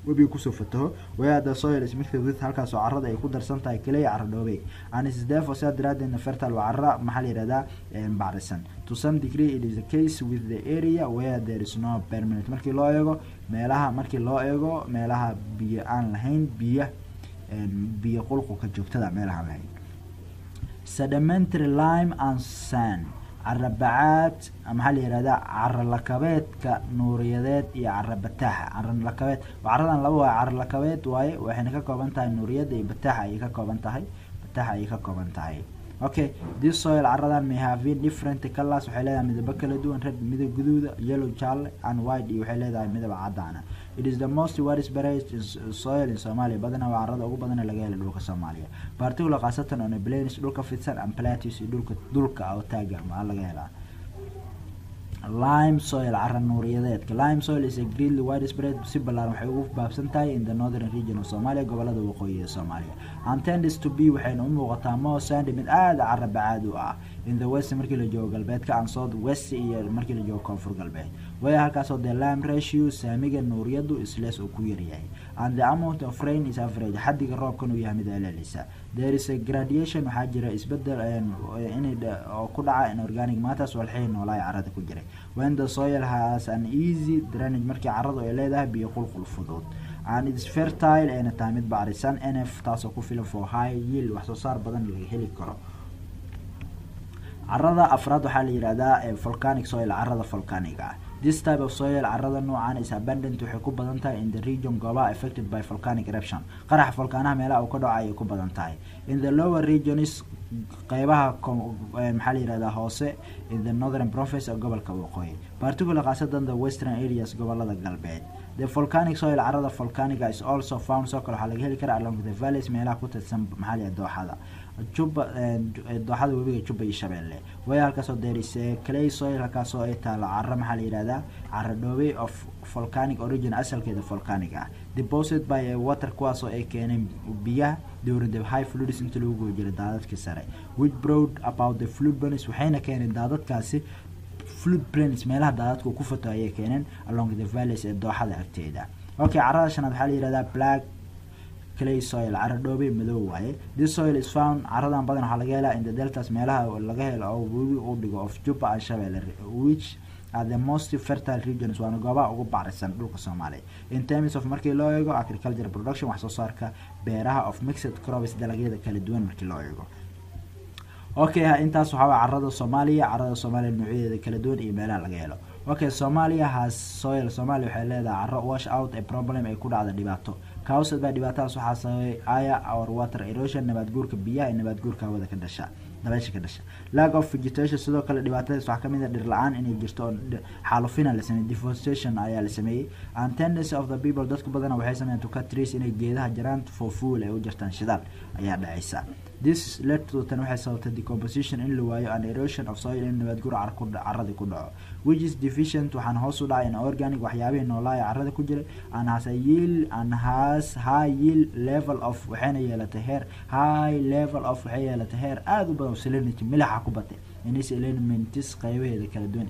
webiga kusoo fataho where the soil is mixed with halkaas oo carrada ay ku darsan tahay clay carro dhoobey and is therefore sidaa daraaddeedna fertile waa carra maxaa la yihahdaa bacrisan. To some degree it is the case with the area where there is no permanent markii loo eego meelaha biyo aan lahayn biyo qulqulka joogtada meelaha lahayn. Sedimentary lime and sand carra bacaad maxaa la yihahdaa carra lakabeedka nuuriyadeed iyo carra bataaxa. carra lakabeed carradan laba waa carra lakabeed waaye waxayna ka kooban tahay nuuriyada iyo bataaxa ayay ka kooban tahay. Okay, this soil carradan may have different colors waxay leedahay midabo kala duwan red midab guduuda yellow jaalle and white iyo waxay leedahay midab cadaan. It is the most widespread soil in Somalia badana waa carrada ugu badan ee laga helo dhulka Soomaaliya particular qaasatan on plains dhulka fidsan and plateaus dhulka oo taaga ma laga helaa. Lime soil carra nuuriyadeedka lime soil is a greatly widespread si ballaaran waxay ugu baabsan tahay in the northern region of Somalia gobolada waqooyi ee Soomaaliya and tends to be waxayna u muuqataa more sandy mid aad carra bacaad u ah in the west markii la joogo galbeedka and south west iyo markii la joogo koonfur galbeed way halkaas oo the lime ratio saamiga nuuriyadu is less oo ku yar yahay and the amount of rain is average xaddiga roobkan uu yahay mid eelelisa. There is a gradation waxaa jira isbedel oo ku dhaca in organic matters walxii noolaa carrada ku jiray when the soil has an easy drainage markii carradu ay leedahay biyo qulqul fudud and it is fertile ayna tahay mid bacrisan enough taasoo ku filan for high yield wax soo saar badan laga heli karo. carrada afraad waxaa la yihahdaa volcanic soil carrada volcaniga ah. This type of soil carrada noocan is abundant waxay ku badan tahay in the region goobaha affected by volcanic eruption qaraxa volcanaha meelaha uu ka dhaco ayay ku badan tahay. In the lower regions qaybaha maxaa la yihahdaa hoose in the northern province ee gobolka waqooyi particular qaasatan the western areas gobolada galbeed. The volcanic soil carrada volcaniga is also found soo kale waxaa laga heli karaa along the valleys meelaha ku tirsan maxaa la yihahdaa dooxada webiga Jubba iyo Shabeelle way halkaasoo there is clay soil halkaasoo ay taalo carra maxaa la yihahdaa carra dhoobey of volcanic origin asalkeeda volcanic ah deposited by water kuwaasoo ay keeneen biyaha during the high fluids inta lagu goy jiray daadadkii sare which brought about the flood plains waxayna keeneen daadadkaasi flood plains meelaha daadadku ku fato ayay keeneen along the valleys ee dooxada agteeda. Okay, carrada shanaad waxaa la yihahdaa black clay soil carra dhoobey madow waaye. This soil is found carradan badan waxaa laga helaa in the deltas meelaha laga helo oo webi u dhigo of Jubba and Shabeelle which are the most fertile regions waana goobaha ugu bacrisan dhulka Soomaaliya in terms of markii loo eego agriculture production wax soo saarka beeraha of mixed crops dalagyada kala duwan markii loo eego. Okay, intaas waxaa carrada Soomaaliya noocyadeeda kala duwan iyo meelaha laga helo. Okay, Somalia has soil Somalia waxay leedahay carro wash out a problem ay ku dhacda dhibaato caused by dhibaatadaas waxaa sababay air or water erosion nabaad guurka biyaha iyo nabaad guurka hawada ka dhasha dabaysha ka dhasha lack of vegetation sidoo kale dhibaatadaas waxaa kamid ah dhir la-aan inay jirto xaalufin la sameeyay deforestation ayaa la sameeyay and tendency of the people dadku badana waxay sameeyaan to cut trees inay geedaha jaraan for fuel ay u jartaan shidaal ayaa dhacaysa. This led to tan waxay sababtay decomposition in la waayo and erosion of soil in nabaad guur carrada ku dhaco which is deficient waxaan hoos u dhacay in organic waxyaabihii noolaa ee carrada ku jiray and has high yield level of waxayna yeelatay heer high level of waxay yeelatay heer aad u badan salinity milaxa ku batay in these elements qaybaheeda kala duwan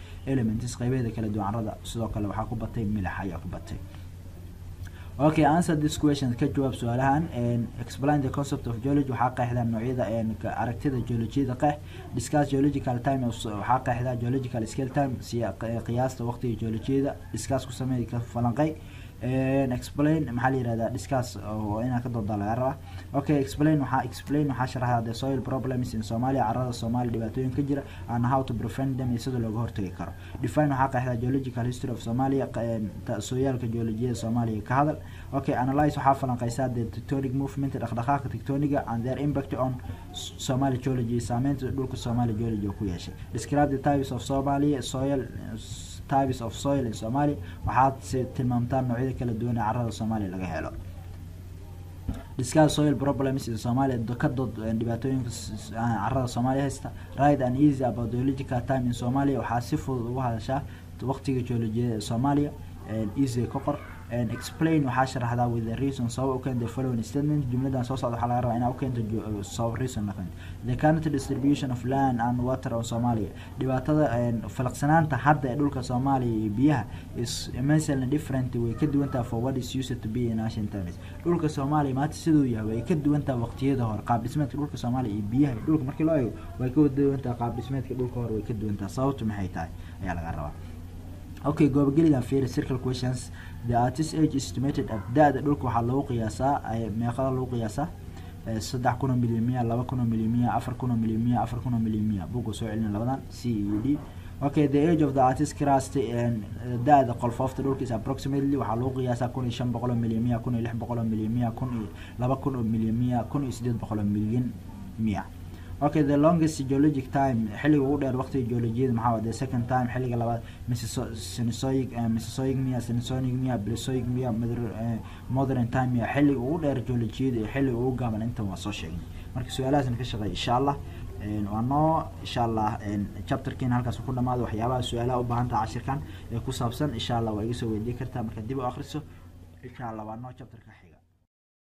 carrada sidoo kale waxaa ku batay milaxa ayaa ku batay. Okay, answer this question ka jawaab su'aalahan and explain the concept of geology waxaa qeexda noocyada aragtida geologiyada qeex discuss geological time waxaa qeexda geological scale time si qiyaasta waqtiga geologiyada discuss ku sameey ka falanqay and explain maxaa la yiraahdaa discuss oo inaan ka dooda laga rabaa. Okay, explain waxaa sharaxaa the soil problems in Somalia carrada Soomaaliya dhibaatooyin ka jira and how to prevent them iyo sida looga hortagi karo. Define waxaa qeexda geological history of Somalia sooyaalka geologiyada Soomaaliya ka hadal. Okay, analyze waxaa falanqaysaa the tectonic movement dhaqdhaqaaqa tectoniga and their impact on Somali geology saameynta dhulka Somali geology ku yeeshay. Describe the types of Somalia soil types of soil in Somalia waxaad tilmaamtaa noocyada kala duwan ee carrada Soomaaliya laga helo. Discuss soil problems in Somalia ka dood dhibaatooyinka carrada Soomaaliya haysta. Write an easy about geological time in Somalia waxaa si fudud ugu hadashaa waqtiga geologiyada Soomaaliya easy ka qor. and explain waxaa sharaxdaa with the reason sabab u keenta the following statement jumladan soo socda waxaa laga rabaa inaa u keento sabab reason la keento the current distribution of land and water on Somalia dhibaatada falaqsanaanta hadda ee dhulka Soomaaliya iyo biyaha is immensely different way ka duwan tahay for what is used to be in ancient times dhulka Soomaaliya maanta sidoo yahay way ka duwan tahay waqtiyada hore qaab dhismeedka dhulka Soomaaliya iyo biyaha dhulka markii loo eego way ka duwan tahay qaab dhismeedka dhulka hore way ka duwan tahay sababtu maxay tahay ayaa laga rabaa okay gobogeligan fiir circle questions the artist age estimated at da'da dhulka waxaa lagu qiyaasaa meeqada lagu qiyaasaa 3,000 milimiya 2,000 milimiya 4,000 milimiya 4,000 milimiya buugu soo celin labadan C iyo D okay the age of the artist crust and da'da qolfoofta dhulka is approximately waxaa lagu qiyaasaa 1,500 milimiya 1,600 milimiya 2,000 milimiya 1,800 milyan miya okay the longest geologic time xilliga ugu dheer waqtiga geologiyada maxaa waa the second time xilliga labaad Mesozoic miya Cenozoic miya Paleozoic miya modern time miya xilliga ugu dheer geologiyada iyo xilliga ugu gaaban inta waa soo sheegnay marka su'aalahaasna ka shaqeey insha Allah waano insha Allah chapterkiina halkaas ku dhamaado waxyaabaha su'aalaha u baahan tahay cashirkan ee ku saabsan insha Allah waa iga soo weydiin kartaa marka dib u akhriso insha Allah waano chapterka xiga